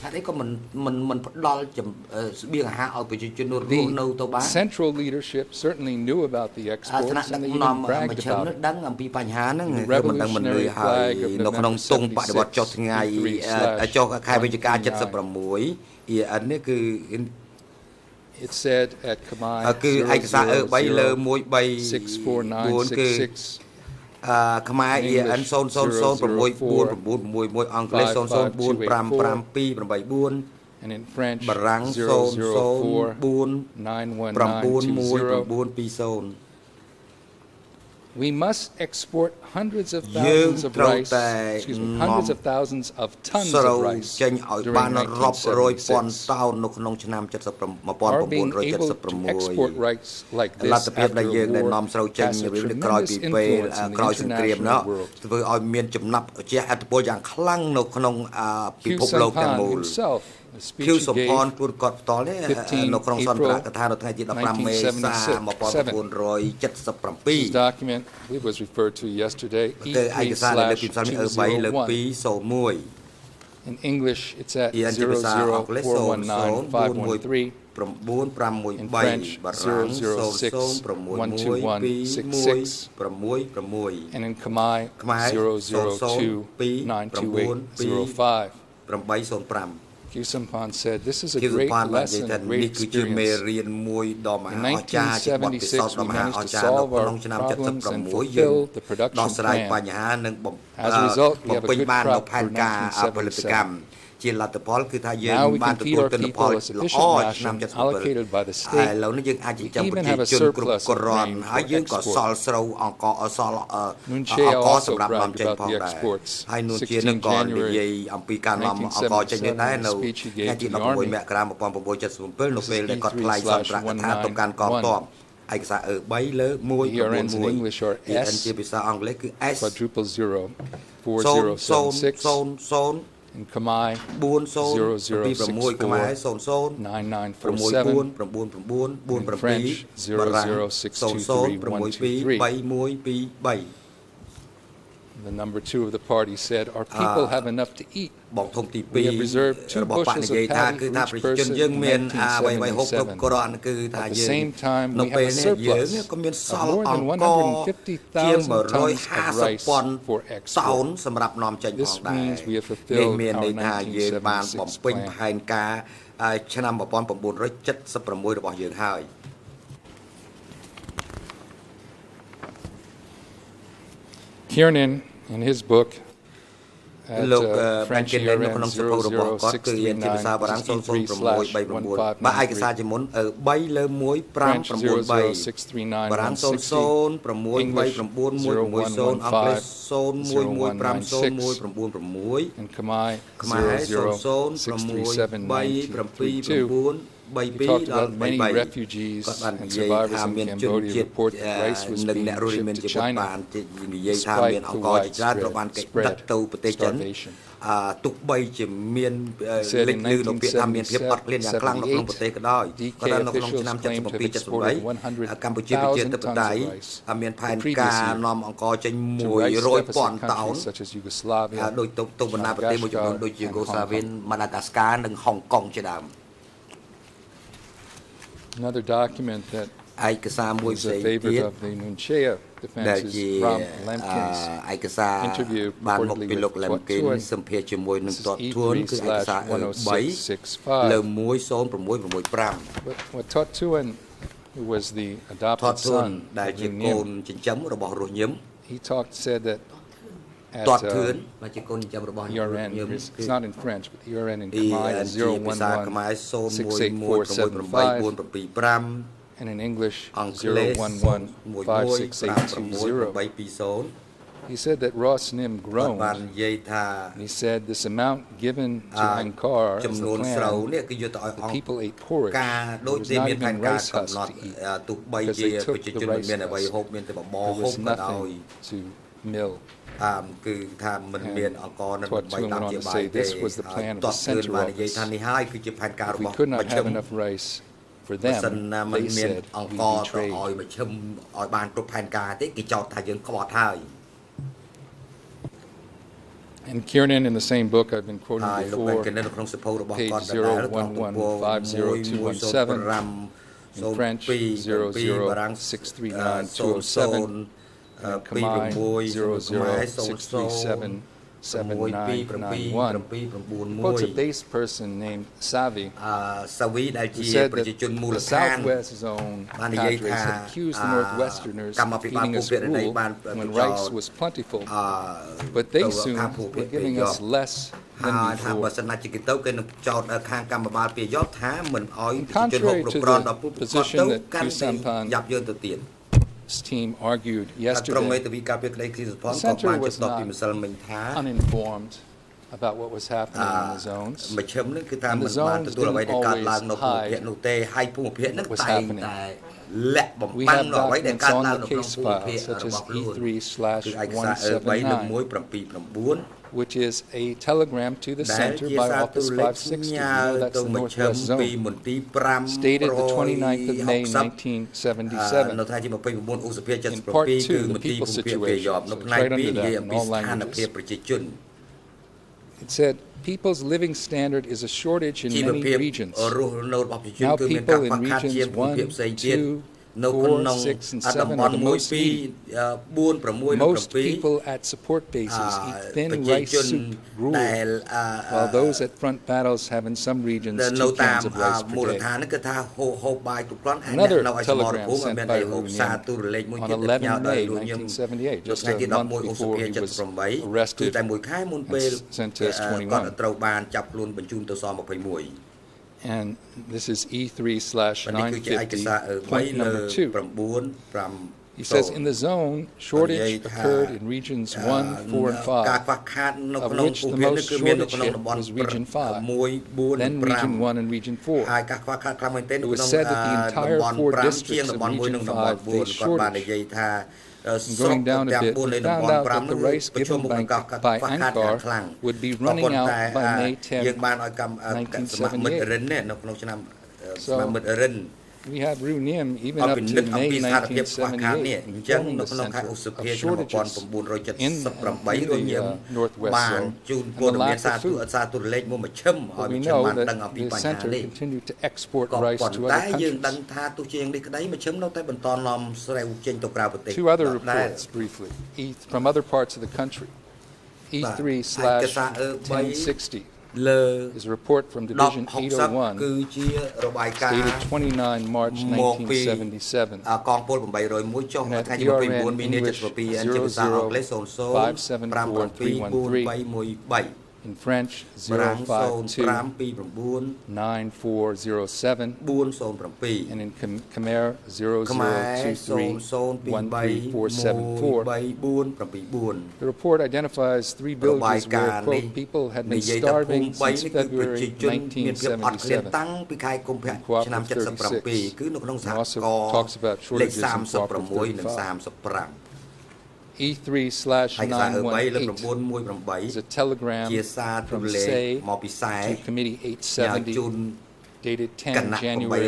The central leadership certainly knew about the exports, and they even bragged about it. The revolutionary flag of November 76, it said at Khmer 006496, Khmer EN 00045528, and in French 004-91920. We must export hundreds of thousands of rice, hundreds of thousands of tons of rice during 1976. Our being able to export rice like this after a war has a tremendous influence in the international world. Khieu Samphan himself, a speech he gave 15 April 1977. This document, I believe, was referred to yesterday, E3/201. In English, it's at 00419-513. In French, 006-12166. And in Khmer, 002-92805. Khieu Samphan said, this is a great lesson, a great experience. In 1976, we managed to solve our problems and fulfill the production plan. As a result, we have a good crop for 1977. Now we can feed our people a sufficient ration allocated by the state. We even have a surplus of grain for export. Nuon Chea also bragged about the exports. 16 January 1977, in a speech he gave to the Army. This is E3/191. The ERNs in English are S /04076. In Khmer, 0064-9947. In French, 00623123. The number 2 of the party said, our people have enough to eat. We have reserved 2 bushels of paddy for each person in 1977. At the same time, we have a surplus of more than 150,000 tons of rice for export. This means we have fulfilled our 1976 plan. Kiernan, in his book, at French ERN 0063/15993, French 00639-160, English 0115-0196, and Khmer 00637932. He talked about many refugees and survivors in Cambodia report that rice was being shipped to China despite the widespread spread starvation. He said in 1977-78, DK officials claimed to have exported 100,000 tons of rice the previous year to rice-deficit countries such as Yugoslavia, Madagascar, and Hong Kong. Another document that is a favorite of the Nuon Chea defense is Ram Lemkin's interview reportedly with Tuan. This is E3/10665. What Tuan, who was the adopted son of Nim, he said that at ERN, it's not in French, but ERN in Khmer is 011-68475, and in English 011-56820. He said that Ross Nim groaned, and he said this amount given to Angkor as the plan, the people ate porridge. There was not even rice husk to eat, because they took the rice husk. There was nothing to mill. And Tuan went on to say this was the plan of the center office. If we could not have enough rice for them, they said we betrayed. And Kiernan, in the same book I've been quoting before, page 011-50217, in French 00639-207, Khmer 00637 7991 quotes a base person named Savi, who said that the Southwest Zone cadres had accused the Northwesterners of feeding us gruel when rice was plentiful, but they soon were giving us less than before. And contrary to the position that Q Samphan's team argued yesterday, the center was not uninformed about what was happening in the zones, and the zones didn't always hide what was happening. We have documents on the case file, such as E3/179, which is a telegram to the center by Office 560, you know, that's the Northwest Zone, stated the 29th of May, 1977, in Part 2, the people situation, so it's right under that in all languages. It said, people's living standard is a shortage in many regions. Now people in regions 1, 2, 4, 6, and 7 are the most needy. Most people at support bases eat thin rice soup gruel, while those at front battles have in some regions 2 cans of rice per day. Another telegram sent by Rooney on 11 May 1978, just a month before he was arrested and sent to S21. And this is E3/950, point number 2. He says, in the zone, shortage occurred in regions 1, 4, and 5, of which the most shortage hit was region 5, then region 1 and region 4. It was said that the entire 4 districts of region 5 faced shortage. And going down a bit, we found out that the rice given by Ankar would be running out by May 10, 1978. So we have Runim even up to May 1978 informing the center of shortages in the Northwest Zone and the lack of food. But we know that the center continued to export rice to other countries. 2 other reports, briefly, from other parts of the country. E3/1060 is a report from Division 801, dated 29 March 1977, and at ERN English 00574313, in French 052-9407, and in Khmer 0023-13474. The report identifies 3 villages where, quote, people had been starving since February 1977 in Cooperative 36, and also talks about shortages in Cooperative 35. E3/918 is a telegram from SAY to Committee 870, dated 10 January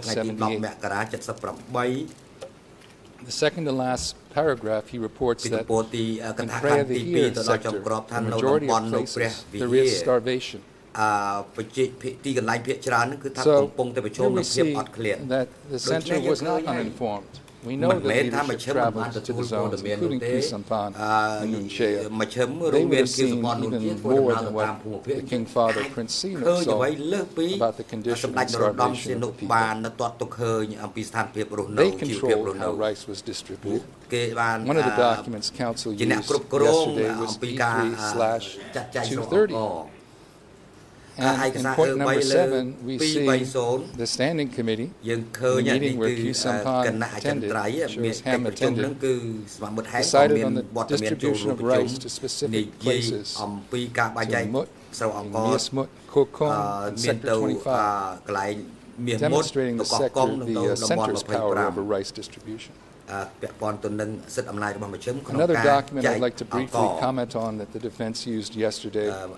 1978. The second to last paragraph, he reports that in Khmer the sector, the majority of places, there is starvation. So here we see that the center was not uninformed. We know that leadership travels to the zones, including Q Samphan and Nunchea. They would have seen even more than what the King Father, Prince Sihanouk, saw about the condition and starvation of the people. They controlled how rice was distributed. One of the documents Council used yesterday was E3/230. And in point number 7, we see the Standing Committee, the meeting where Q Samphan attended, shows Ham attended, decided on the distribution of rice to specific places, to Mut, Mies Mut, Kokong, and Sector 25, demonstrating the center's power over rice distribution. Another document I'd like to briefly comment on that the defense used yesterday was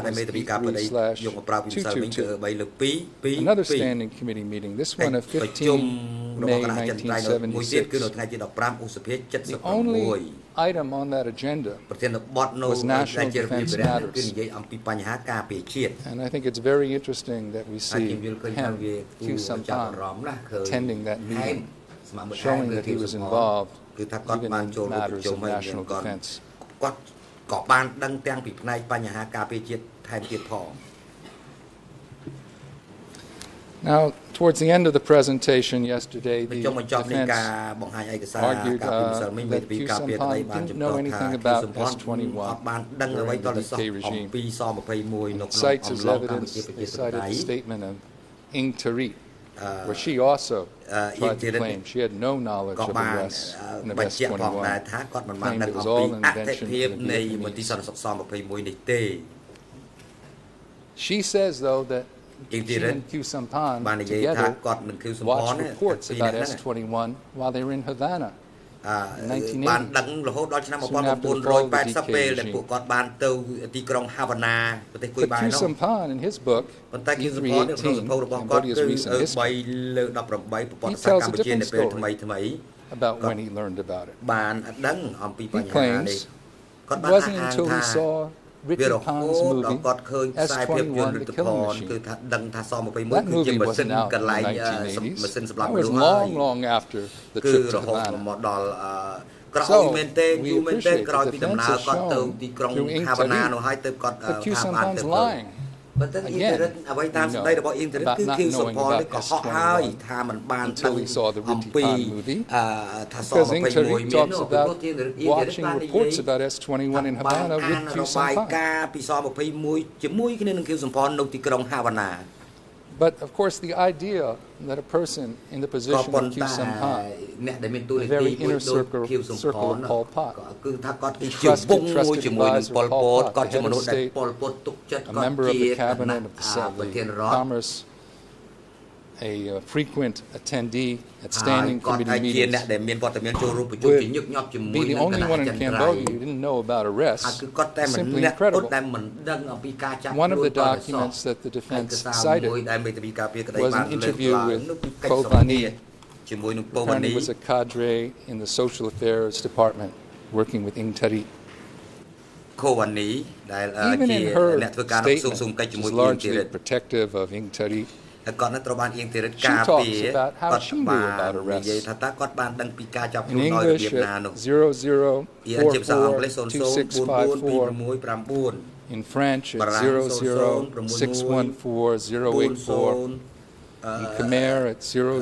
E3/222, another standing committee meeting, this one of 15 May 1976. The only item on that agenda was national defense matters. And I think it's very interesting that we see him, Q Samphan, attending that meeting, showing that he was involved even in matters of national defense. ក៏បានដឹងទាំងពីផ្នែកបញ្ហាការពារជាតិថែមទៀតផង Now, towards the end of the presentation yesterday, the defense argued that Khieu Samphan didn't know anything about S-21 during the DK regime. And cites as evidence, they cited the statement of Ing Tarit, where she also tried to claim she had no knowledge of the rest in the S-21, claimed it was all an invention of the Vietnamese. She says, though, that she and Khieu Samphan together watched reports about S-21 while they were in Havana in 1980, soon after the fall of the DK regime. But Khieu Samphan, in his book, E318, Cambodia's Recent History, he tells a different story about when he learned about it. He claims it wasn't until he saw Ricky Pan's movie, S-21, The Killing Machine. That movie wasn't out in the 1980s. That was long, long after the trip to Havana. So, we appreciate the defense has shown through Ing Tarit that Khieu Samphan's lying. Again, we know about not knowing about S-21 until he saw the Ricky Pan movie, because Ing Tarit talks about watching reports about S-21 in Havana with Khieu Samphan. But of course, the idea that a person in the position of Khieu Samphan, the very inner circle of Pol Pot, trusted advisor of Pol Pot, the head of state, a member of the cabinet of the Commerce, a frequent attendee at standing committee meetings, would be the only one in Cambodia who didn't know about arrests, simply incredible. One of the documents that the defense cited was an interview with Ko Vani, who apparently was a cadre in the Social Affairs Department working with Ing Tarit. Even in her statement, which is largely protective of Ing Tarit, she talks about how she knew about arrests. In English, at 00442654, in French, at 00614084, in Khmer, at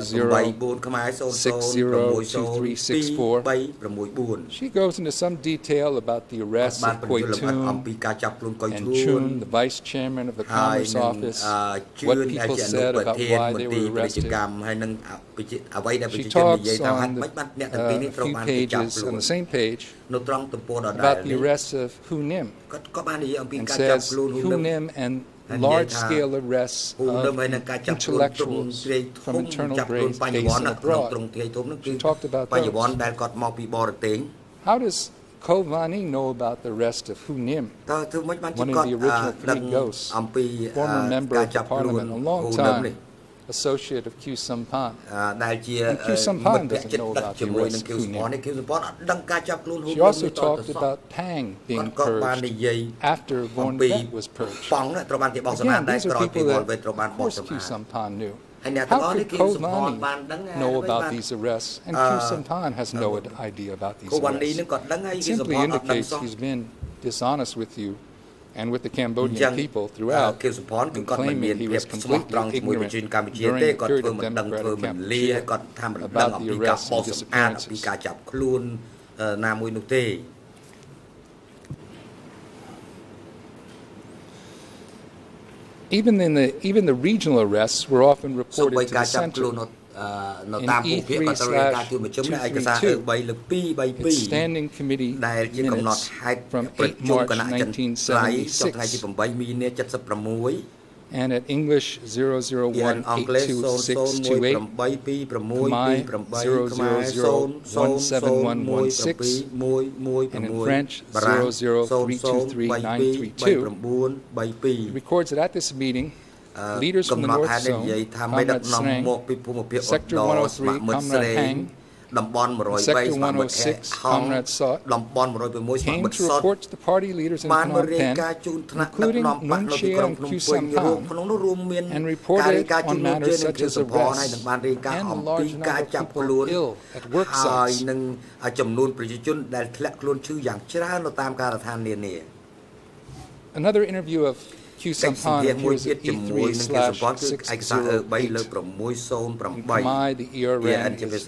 00602364. She goes into some detail about the arrests of Koi Toon and Chun, the vice chairman of the Commerce Office, what people said about why they were arrested. She talks on a few pages, on the same page, about the arrests of Hu Nim, and says Hu Nim and large-scale arrests of intellectuals from internal base based abroad. She talked about those. How does Ko Vani know about the arrest of Hu Nim, one of the original three ghosts, former member of the parliament, a long time associate of Khieu Samphan? And Khieu Samphan doesn't know about the arrest of Hu Nim. She also talked about Tang being purged after Von Vet was purged. Again, these are people that, of course, Khieu Samphan knew. How could Ko Vani know about these arrests, and Khieu Samphan has no idea about these arrests? It simply indicates he's been dishonest with you and with the Cambodian people throughout, in claiming he was completely ignorant during the period of democratic Kampuchea about the arrests and disappearances. Even the regional arrests were often reported to the center. In E3/232, its standing committee minutes from 8 March 1976, and at English 00182628, Khmer 000171116, and in French 0032392, it records that at this meeting, leaders from the North Zone, Comrade Sreng, Sector 103, Comrade Hang, Sector 106, Comrade sought, came to report to the party leaders in Phnom Penh, including Nun Chia and Khieu Samphan, and reported on matters such as arrests and a large number of people ill at work sites. Another interview of Khieu Samphan appears at E3/608. In Khmer, the ERN is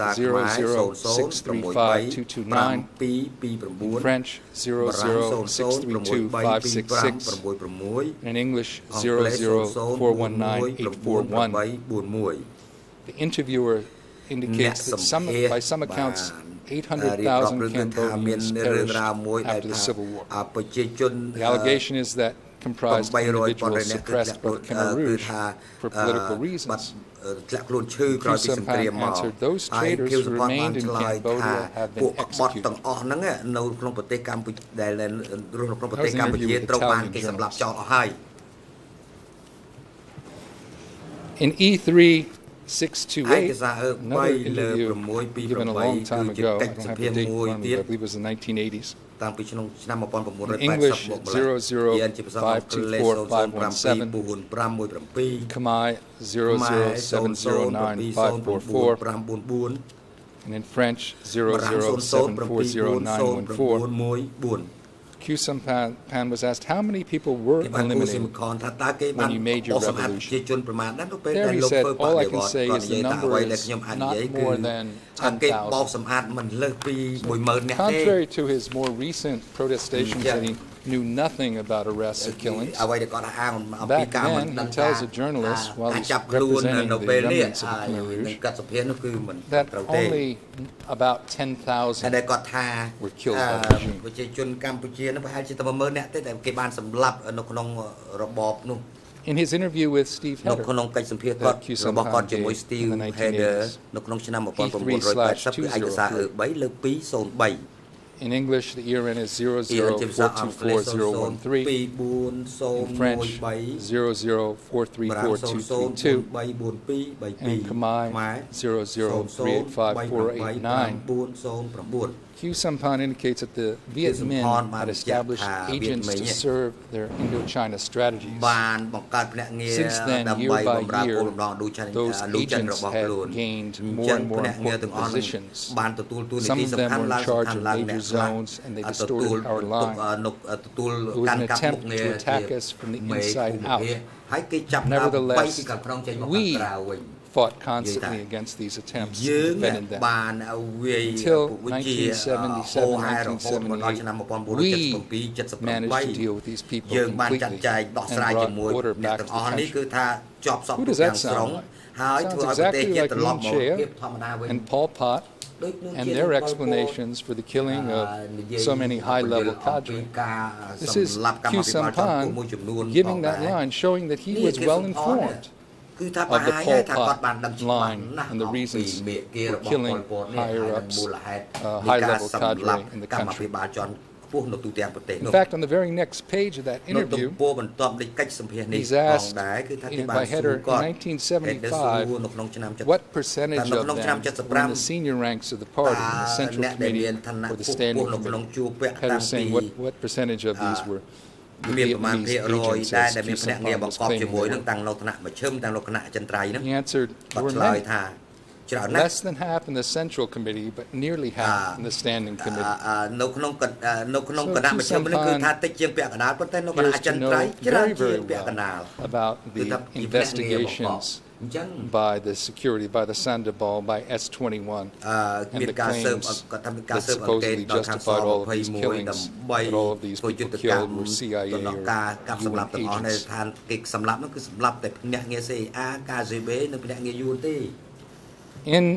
006352229. In French, 006325666. And in English, 004198441. The interviewer indicates that by some accounts, 800,000 Cambodians perished after the Civil War. The allegation is that comprised individuals suppressed by the Khmer Rouge for political reasons. Khieu Samphan answered those traitors who remained in Cambodia have been executed. That was an interview with Italian journalists. In E3628, another interview given a long time ago, I don't have the date in front of me, but I believe it was the 1980s. In English, 005245117, Khmer 0070954, and in French 007409114. Khieu Samphan was asked how many people were eliminated when you made your revolution. There he said, all I can say is the number is not more than 10,000. Contrary to his more recent protestations that he knew nothing about arrests or killings, back then he tells a journalist, while he's representing the remnants of the Khmer Rouge, that only about 10,000 were killed by the regime. In his interview with Steve Hedder, that Khieu Samphan gave in the 1980s, E3/2003, in English, the ERN is 004244013. In French, 004342232. And in Khmer, 003854889. Khieu Samphan indicates that the Viet Minh had established agents to serve their Indochina strategies. Since then, year by year, those agents had gained more and more important positions. Some of them were in charge of major zones, and they distorted our line. It was an attempt to attack us from the inside out. Nevertheless, we fought constantly against these attempts and defended them. Until 1977-1978, we managed to deal with these people completely and brought order back to the country. Who does that sound like? Sounds exactly like Nun Chia and Pol Pot and their explanations for the killing of so many high-level cadres. This is Khieu Samphan giving that line, showing that he was well-informed of the Pol Pot line and the reasons for killing higher-ups, high-level cadre in the country. In fact, on the very next page of that interview, he's asked by Hedder, in 1975, what percentage of them were in the senior ranks of the party, in the Central Committee or the Standing Committee. Hedder saying what percentage of these were the Vietnamese agents, as Khieu Samphan was claiming they were. He answered, there were many. Less than half in the Central Committee, but nearly half in the Standing Committee. So Khieu Samphan appears to know very, very well about the investigations by the security, by the Sandoval, by S-21, and the claims that supposedly justified all of these killings, that all of these people killed were CIA or UN agents. In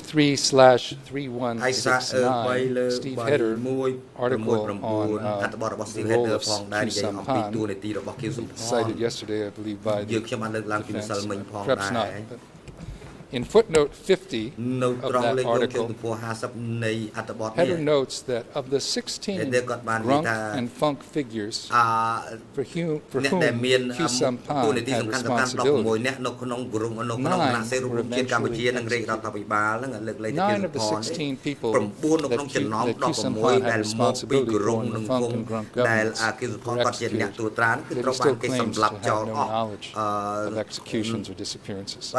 E3/3169, Steve Hedder article on the role of Khieu Samphan, cited yesterday, I believe, by the defense, perhaps not. But In footnote 50 of that article, Header notes that of the 16 grunk and funk figures for whom Khieu Samphan had responsibility, 9 were eventually executed. 9 of the 16 people that Khieu Samphan had responsibility for in the funk and grunk governments were executed, but he still claims to have no knowledge of executions or disappearances.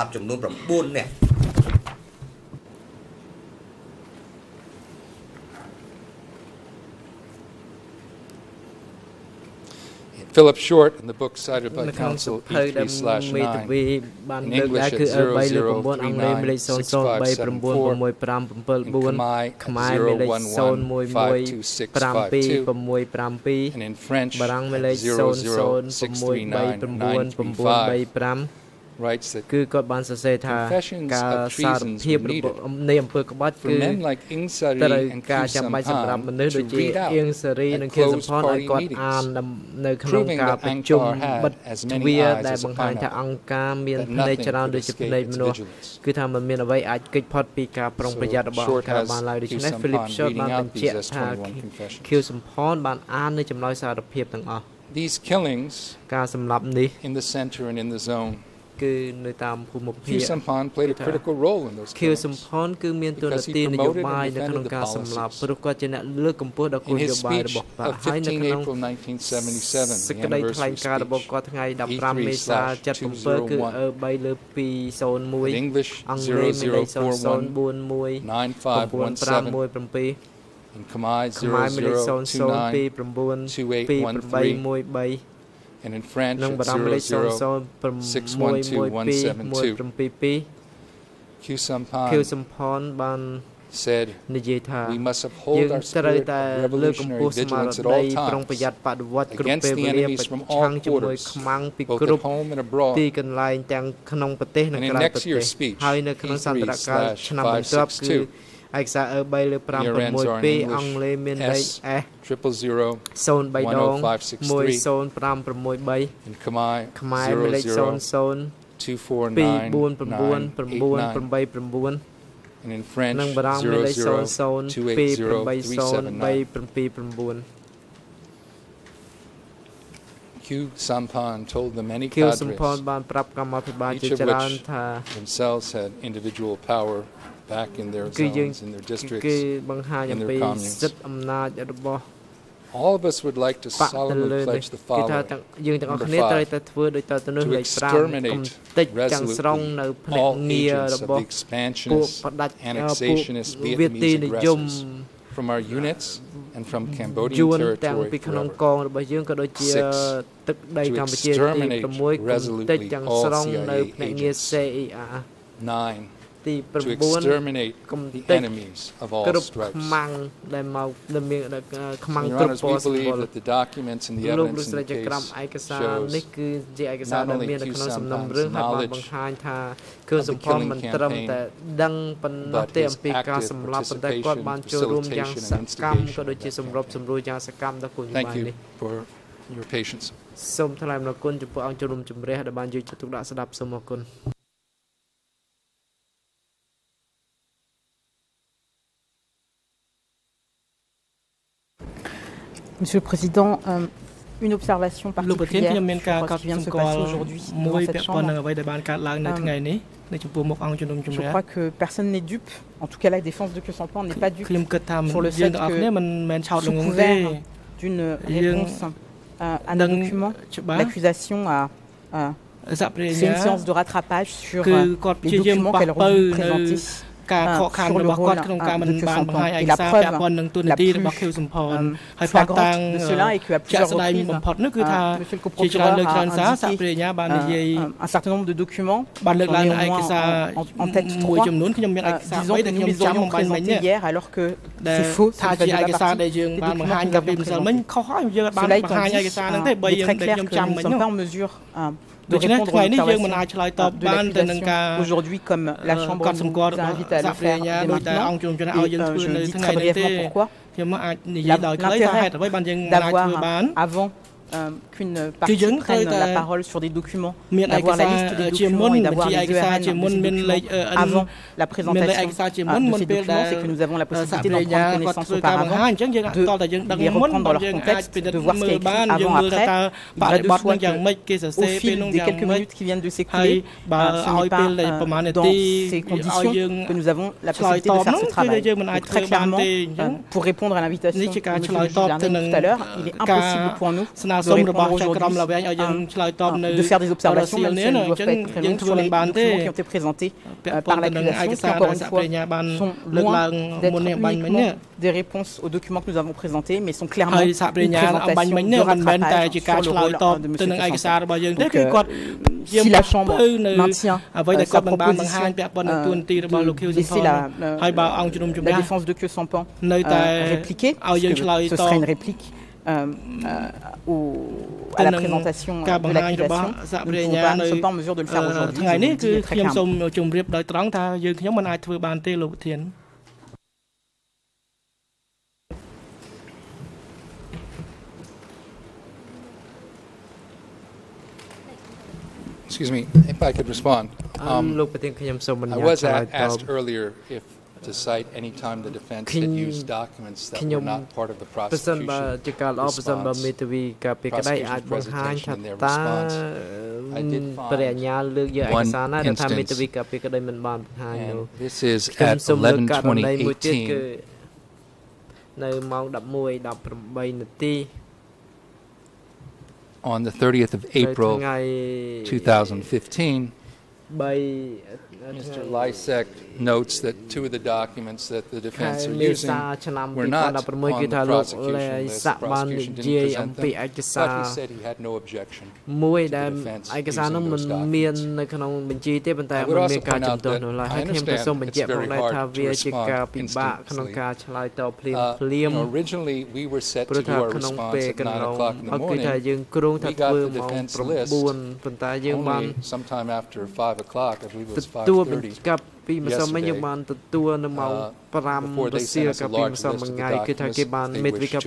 Philip Short, in the book cited by counsel E3/9, in English at 00396574, in Khmer 0115262, and in French at 00639935, writes that confessions of treasons were needed for men like Ieng Sary and Khieu Samphan to read out at closed party meetings, proving that Angkar had as many eyes as a pineapple, that nothing could escape its vigilance. So Short has Khieu Samphan reading out these S21 confessions. These killings in the center and in the zone, Khieu Samphan played a critical role in those killings because he promoted and defended the policies. In his speech of 15 April 1977, the anniversary speech, E3/201, in English 00419517, in Khmer 00292813, and in French at 00612172. Khieu Samphan said, we must uphold our spirit of revolutionary vigilance at all times against the enemies from all quarters, both at home and abroad. And in next year's speech, E3/562, Near ends are in English, S00105663, in Khmer 00249989, and in French 00280379. Khieu Samphan told the many cadres, each of which themselves had individual power back in their zones, in their districts, in their communes. All of us would like to solemnly pledge the following. Number 5, to exterminate resolutely all agents of the expansionist, annexationist Vietnamese aggressors from our units and from Cambodian territory forever. 6, to exterminate resolutely all CIA agents. 9, to exterminate the enemies of all stripes. Your Honors, we believe that the documents and the evidence in the case shows not only Khieu Samphan's knowledge of the killing campaign, but his active participation, facilitation, and instigation of that campaign. Thank you for your patience. Monsieur le Président, une observation particulière sur ce qui vient de se passer aujourd'hui dans cette chambre. Je crois que personne n'est dupe, en tout cas la défense de Khieu Samphan n'est pas dupe sur le fait que, sous couvert d'une réponse à nos documents, l'accusation a fait une séance de rattrapage sur les documents qu'elle aurait présentés. Sur le rôle de Khieu Samphan. Et la preuve la plus flagrante de cela est qu'à plusieurs reprises, Monsieur le coprocureur a indiqué un certain nombre de documents, j'en ai au moins en tête 3, disant que nous les aurions présentés hier alors que c'est faux, ça ne faisait pas partie des documents que nous avions présentés. Cela étant dit, il est très clair que nous ne sommes pas en mesure de répondre aux observations de l'accusation aujourd'hui comme la Chambre nous invite à le faire dès maintenant. Et je dis très brièvement pourquoi. L'intérêt d'avoir, avant qu'une partie prenne la parole sur des documents, d'avoir la liste des documents et d'avoir les ERN avant la présentation de ces documents, c'est que nous avons la possibilité d'en prendre connaissance auparavant, de les reprendre dans leur contexte, de voir ce qui est écrit avant, après. Il va de soi qu'au fil des quelques minutes qui viennent de s'écouler, ce n'est pas dans ces conditions que nous avons la possibilité de faire ce travail. Donc, très clairement, pour répondre à l'invitation de M. Dujardin tout à l'heure, il est impossible pour nous de répondre aujourd'hui, de faire des observations, même si elles ne doivent pas être très longues, sur les documents qui ont été présentés par l'accusation, qui encore une fois sont loin d'être des réponses aux documents que nous avons présentés, mais sont clairement une présentation de rattrapage sur le rôle de M. Donc, si la Chambre maintient sa proposition de laisser la défense de Sampan répliquer, parce que ce serait une réplique à la présentation de l'accusation, nous ne sommes pas en mesure de le faire aujourd'hui. Très clairement. Excuse me, if I could respond. I was asked earlier if to cite any time the defense had used documents that were not part of the prosecution response. Prosecution's presentation and their response. I did find one instance, and this is at 11/20/18. On the 30th of April, 2015, Mr. Lysek notes that two of the documents that the defense are using were not on the prosecution list. The prosecution didn't present them, but he said he had no objection to the defense using those documents. I would also point out that I understand it's very hard to respond instantly. Originally, we were set to do our response at 9 o'clock in the morning. We got the defense list only sometime after 5 o'clock, I believe it was 5:30 yesterday, before they sent us a large list of the documents they wish to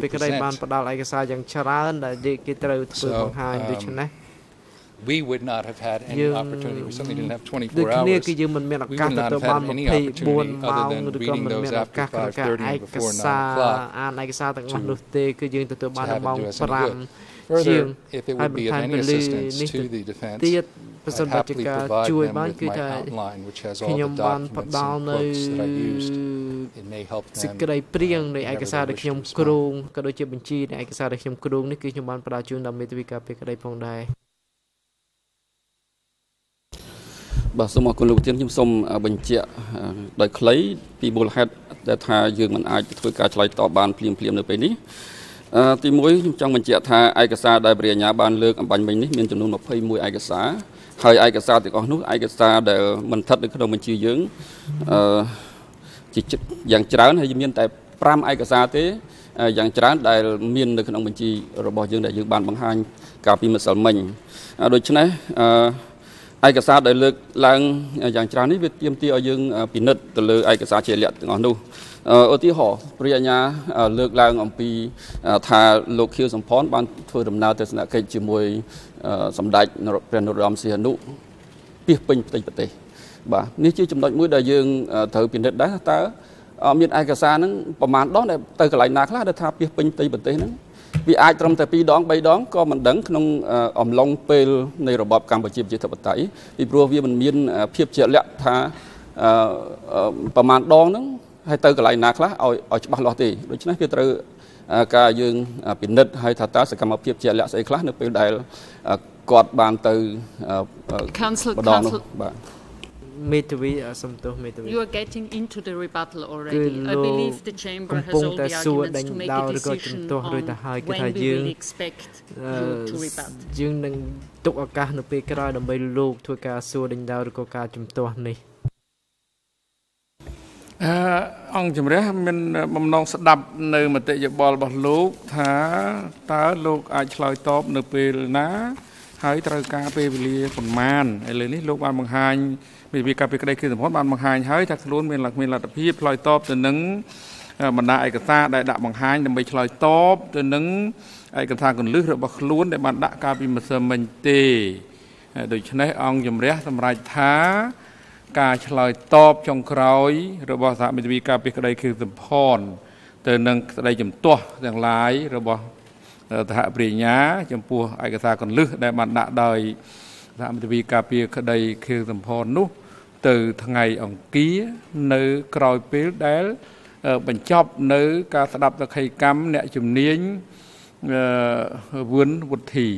present. So, we would not have had any opportunity. We certainly didn't have 24 hours. We would not have had any opportunity other than reading those after 5:30 and before 9 o'clock to have it do us any good. Further, if it would be of any assistance to the defense, I'd happily provide them with my outline, which has all the documents and books that I used. It may help them whenever they wish to respond. បាទសូមអរគុណលោកប្រធានខ្ញុំសូមបញ្ជាក់ដោយខ្លីពីមូលហេតុដែលថាយើងមិនអាចធ្វើការឆ្លើយតបបានភ្លាមៗនៅពេលនេះទី1ខ្ញុំចង់បញ្ជាក់ថាឯកសារដែលព្រះអាជ្ញាបានលើកអំបញ្ញមិញនេះមានចំនួន21ឯកសារហើយឯកសារទាំងអស់នោះឯកសារដែលមិនស្ថិតនៅក្នុងបញ្ជីយើងជាយ៉ាងច្រើនហើយមានតែ5ឯកសារទេយ៉ាងច្រើនដែលមាននៅក្នុងបញ្ជីរបស់យើងដែលយើងបានបង្ហាញកាលពីម្សិលមិញដូច្នេះឯកសារដែលលើកឡើងយ៉ាងច្រើននេះវាទាមទារឲ្យយើងពិនិត្យទៅលើឯកសារជាលក្ខទាំងអស់នោះឧទាហរណ៍ព្រះអាជ្ញាលើកឡើងអំពីថាលោកខៀវសំផនបានធ្វើដំណើរទស្សនកិច្ចជាមួយសម្ដេចព្រះនរោត្តមសីហនុពាសពេញផ្ទៃប្រទេសបាទនេះជាចំណុចមួយដែលយើងត្រូវពិនិត្យដែរតើមានឯកសារហ្នឹងប្រមាណដងដែលទៅកន្លែងណាខ្លះដែលថាពាសពេញផ្ទៃប្រទេសហ្នឹងវាអាចត្រឹមតែ2 ដង 3 ដងក៏មិនដឹងក្នុងអំឡុងពេលនៃរបបកម្ពុជាប្រជាធិបតេយ្យពីព្រោះវាមិនមានភាពជាក់លាក់ថាប្រមាណដងហ្នឹងហើយទៅកន្លែងណាខ្លះឲ្យច្បាស់លាស់ទេដូច្នេះវាត្រូវការយើងពិនិត្យហើយថាតើសកម្មភាពជាក់លាក់ស្អីខ្លះនៅពេលដែលគាត់បានទៅម្ដងនោះបាទ You are getting into the rebuttal already. I believe the chamber has all the arguments to make a decision on when we will expect you to rebut. យើងនឹងទុកឱកាសនៅពេលក្រោយដើម្បីលោកធ្វើការសួរដេញដោលឬក៏ការជំទាស់នេះអង្គជំរះមានបំណងស្ដាប់នៅមតិយោបល់របស់លោកថាតើលោកអាចឆ្លើយតបនៅពេលណាហើយត្រូវការពេលវេលាប្រមាណឥឡូវនេះលោកបានបង្ហាញវិការពីក្តីគ្រាសម្ផស្សបានបង្ហាញហើយថាខ្លួនមានលទ្ធភាពឆ្លើយតបទៅនឹងបណ្ដាឯកសារដែលដាក់បង្ហាញដើម្បីឆ្លើយតបទៅនឹងឯកសារកន្លឹះរបស់ខ្លួនដែលបានដាក់ការពីម្សិលមិញទេដូច្នេះអង្គជំរះសម្រេចថាការឆ្លើយតបចុងក្រោយរបស់សហមេធាវីការពីក្តីគឺសម្ផនទៅនឹងក្តីជំទាស់ទាំងឡាយរបស់សហប្រញ្ញាចំពោះឯកសារកន្លឹះដែលបានដាក់ដោយសហមេធាវីការពីក្តីគឺសម្ផននោះទៅថ្ងៃអង្គារនៅក្រោយពេលដែលបញ្ចប់នៅការស្ដាប់សក្ខីកម្មអ្នកជំនាញវឿនវុធី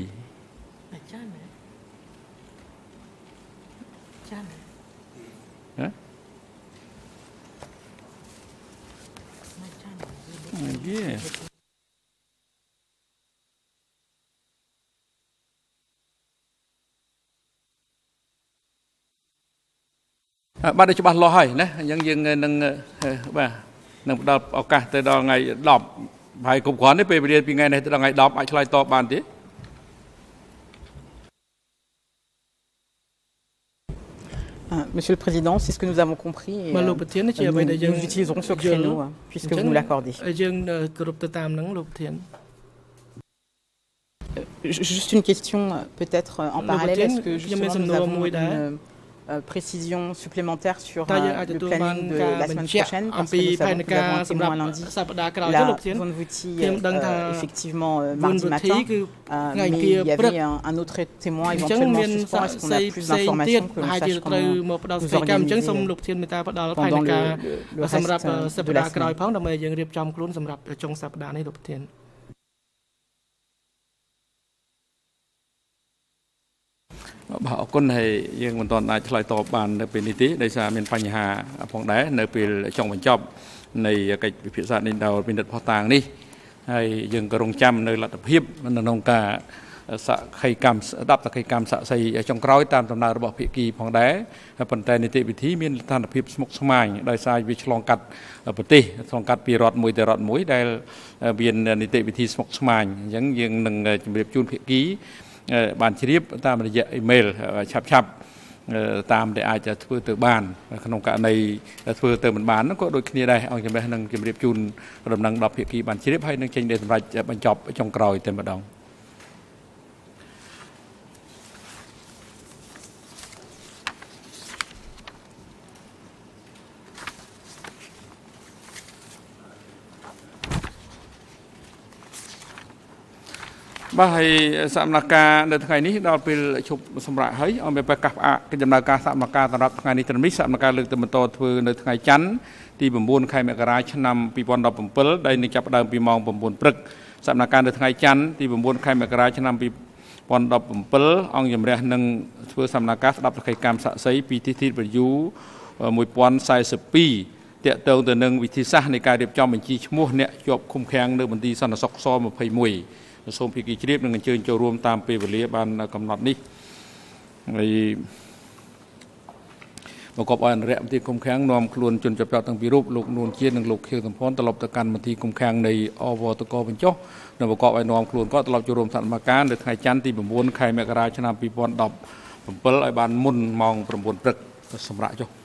បាទច្បាស់លាស់ហើយណាអញ្ចឹងយើងនឹងបាទនឹងផ្ដល់ឱកាសទៅដល់ថ្ងៃ10ហើយគ្រប់គ្រាន់ទេពេលវេលាពីថ្ងៃនេះទៅដល់ថ្ងៃ10អាចឆ្លើយតបបានទេ Monsieur le Président, c'est ce que nous avons compris et nous utiliserons ce créneau puisque vous nous l'accordez. Juste une question peut-être en parallèle, est-ce que justement nous avons une précision supplémentaire sur le planning de la semaine prochaine parce que nous savons que nous avons un témoin lundi, la zone Vouti effectivement mardi matin, mais il y avait un autre témoin éventuellement suspens. Est-ce qu'on a plus d'informations que l'on sache comment nous organiser pendant le reste de la semaine? បាទអរគុណហើយយើងមិនទាន់អាចឆ្លើយតបបាននៅពេលនេះទេដោយសារមានបញ្ហាផងដែរនៅពេលចុងបញ្ចប់នៃកិច្ចពិភាក្សានេះដោយពិនិត្យផុសតាងនេះហើយយើងក៏រងចាំនៅលទ្ធភាពក្នុងការសក្ខីកម្មស្ដាប់សក្ខីកម្មសាក់សីចុងក្រោយតាមដំណើររបស់ភាគីផងដែរប៉ុន្តែនីតិវិធីមានស្ថានភាពស្មុគស្មាញដោយសារវាឆ្លងកាត់ប្រទេសឆ្លងកាត់ពីរដ្ឋមួយទៅរដ្ឋមួយដែលមាននីតិវិធីស្មុគស្មាញអញ្ចឹងយើងនឹងជម្រាបជូនភាគីបានជ្រាបតាមរយៈអ៊ីមែលឆាប់ៗតាមដែលអាចធ្វើទៅបានក្នុងករណីធ្វើទៅមិនបានក៏ដូចគ្នាដែរអង្គជំរះនឹងជម្រាបជូនដំណឹងដល់ភាគីបានជ្រាបហើយនឹងចេញដែលសម្រាប់បញ្ចប់ចុងក្រោយតែម្ដង បាទហើយសមនការនៅថ្ងៃនេះដល់ពេលជប់សម្រាប់ហើយអង្គមានប្រកាសផ្អាកកិច្ចដំណើរការសមនការសម្រាប់ថ្ងៃនេះត្រឹមនេះសមនការលើកទៅបន្តធ្វើនៅថ្ងៃច័ន្ទទី 9 ខែមករាឆ្នាំ 2017 ដែលនឹងចាប់ផ្ដើមពីម៉ោង 9 ព្រឹកសមនការនៅថ្ងៃច័ន្ទទី 9 ខែមករាឆ្នាំ 2017 អង្គជំរះនឹងធ្វើសមនការស្ដាប់សក្ខីកម្មសាក់សីពីទីធ្លាវយូ 1042 តាក់ទងទៅនឹងវិធីសាស្ត្រនៃការរៀបចំបញ្ជីឈ្មោះអ្នកជាប់ឃុំឃាំងនៅមន្ទីរសន្តិសុខស21 សូមភាគីជ្រាបនឹងអញ្ជើញចូលរួមតាមពេលវេលាបានកំណត់នេះហើយបង្កប់ឲ្យអនុរិយមន្ត្រីគុំខាំងនាំខ្លួនជនជាប់ចោតទាំងពីររូបលោកនួនជាតិនិងលោកខៀវសំផនត្រឡប់ទៅកាន់មន្ទីរគុំខាំងនៃអវតកបញ្ចុះនិងបង្កប់ឲ្យនាំខ្លួនគាត់ត្រឡប់ចូលរួមសកម្មភាពនៅថ្ងៃច័ន្ទទី 9 ខែមករាឆ្នាំ 2017 ឲ្យបានមុនម៉ោង 9 ព្រឹកសម្រាប់ចុះ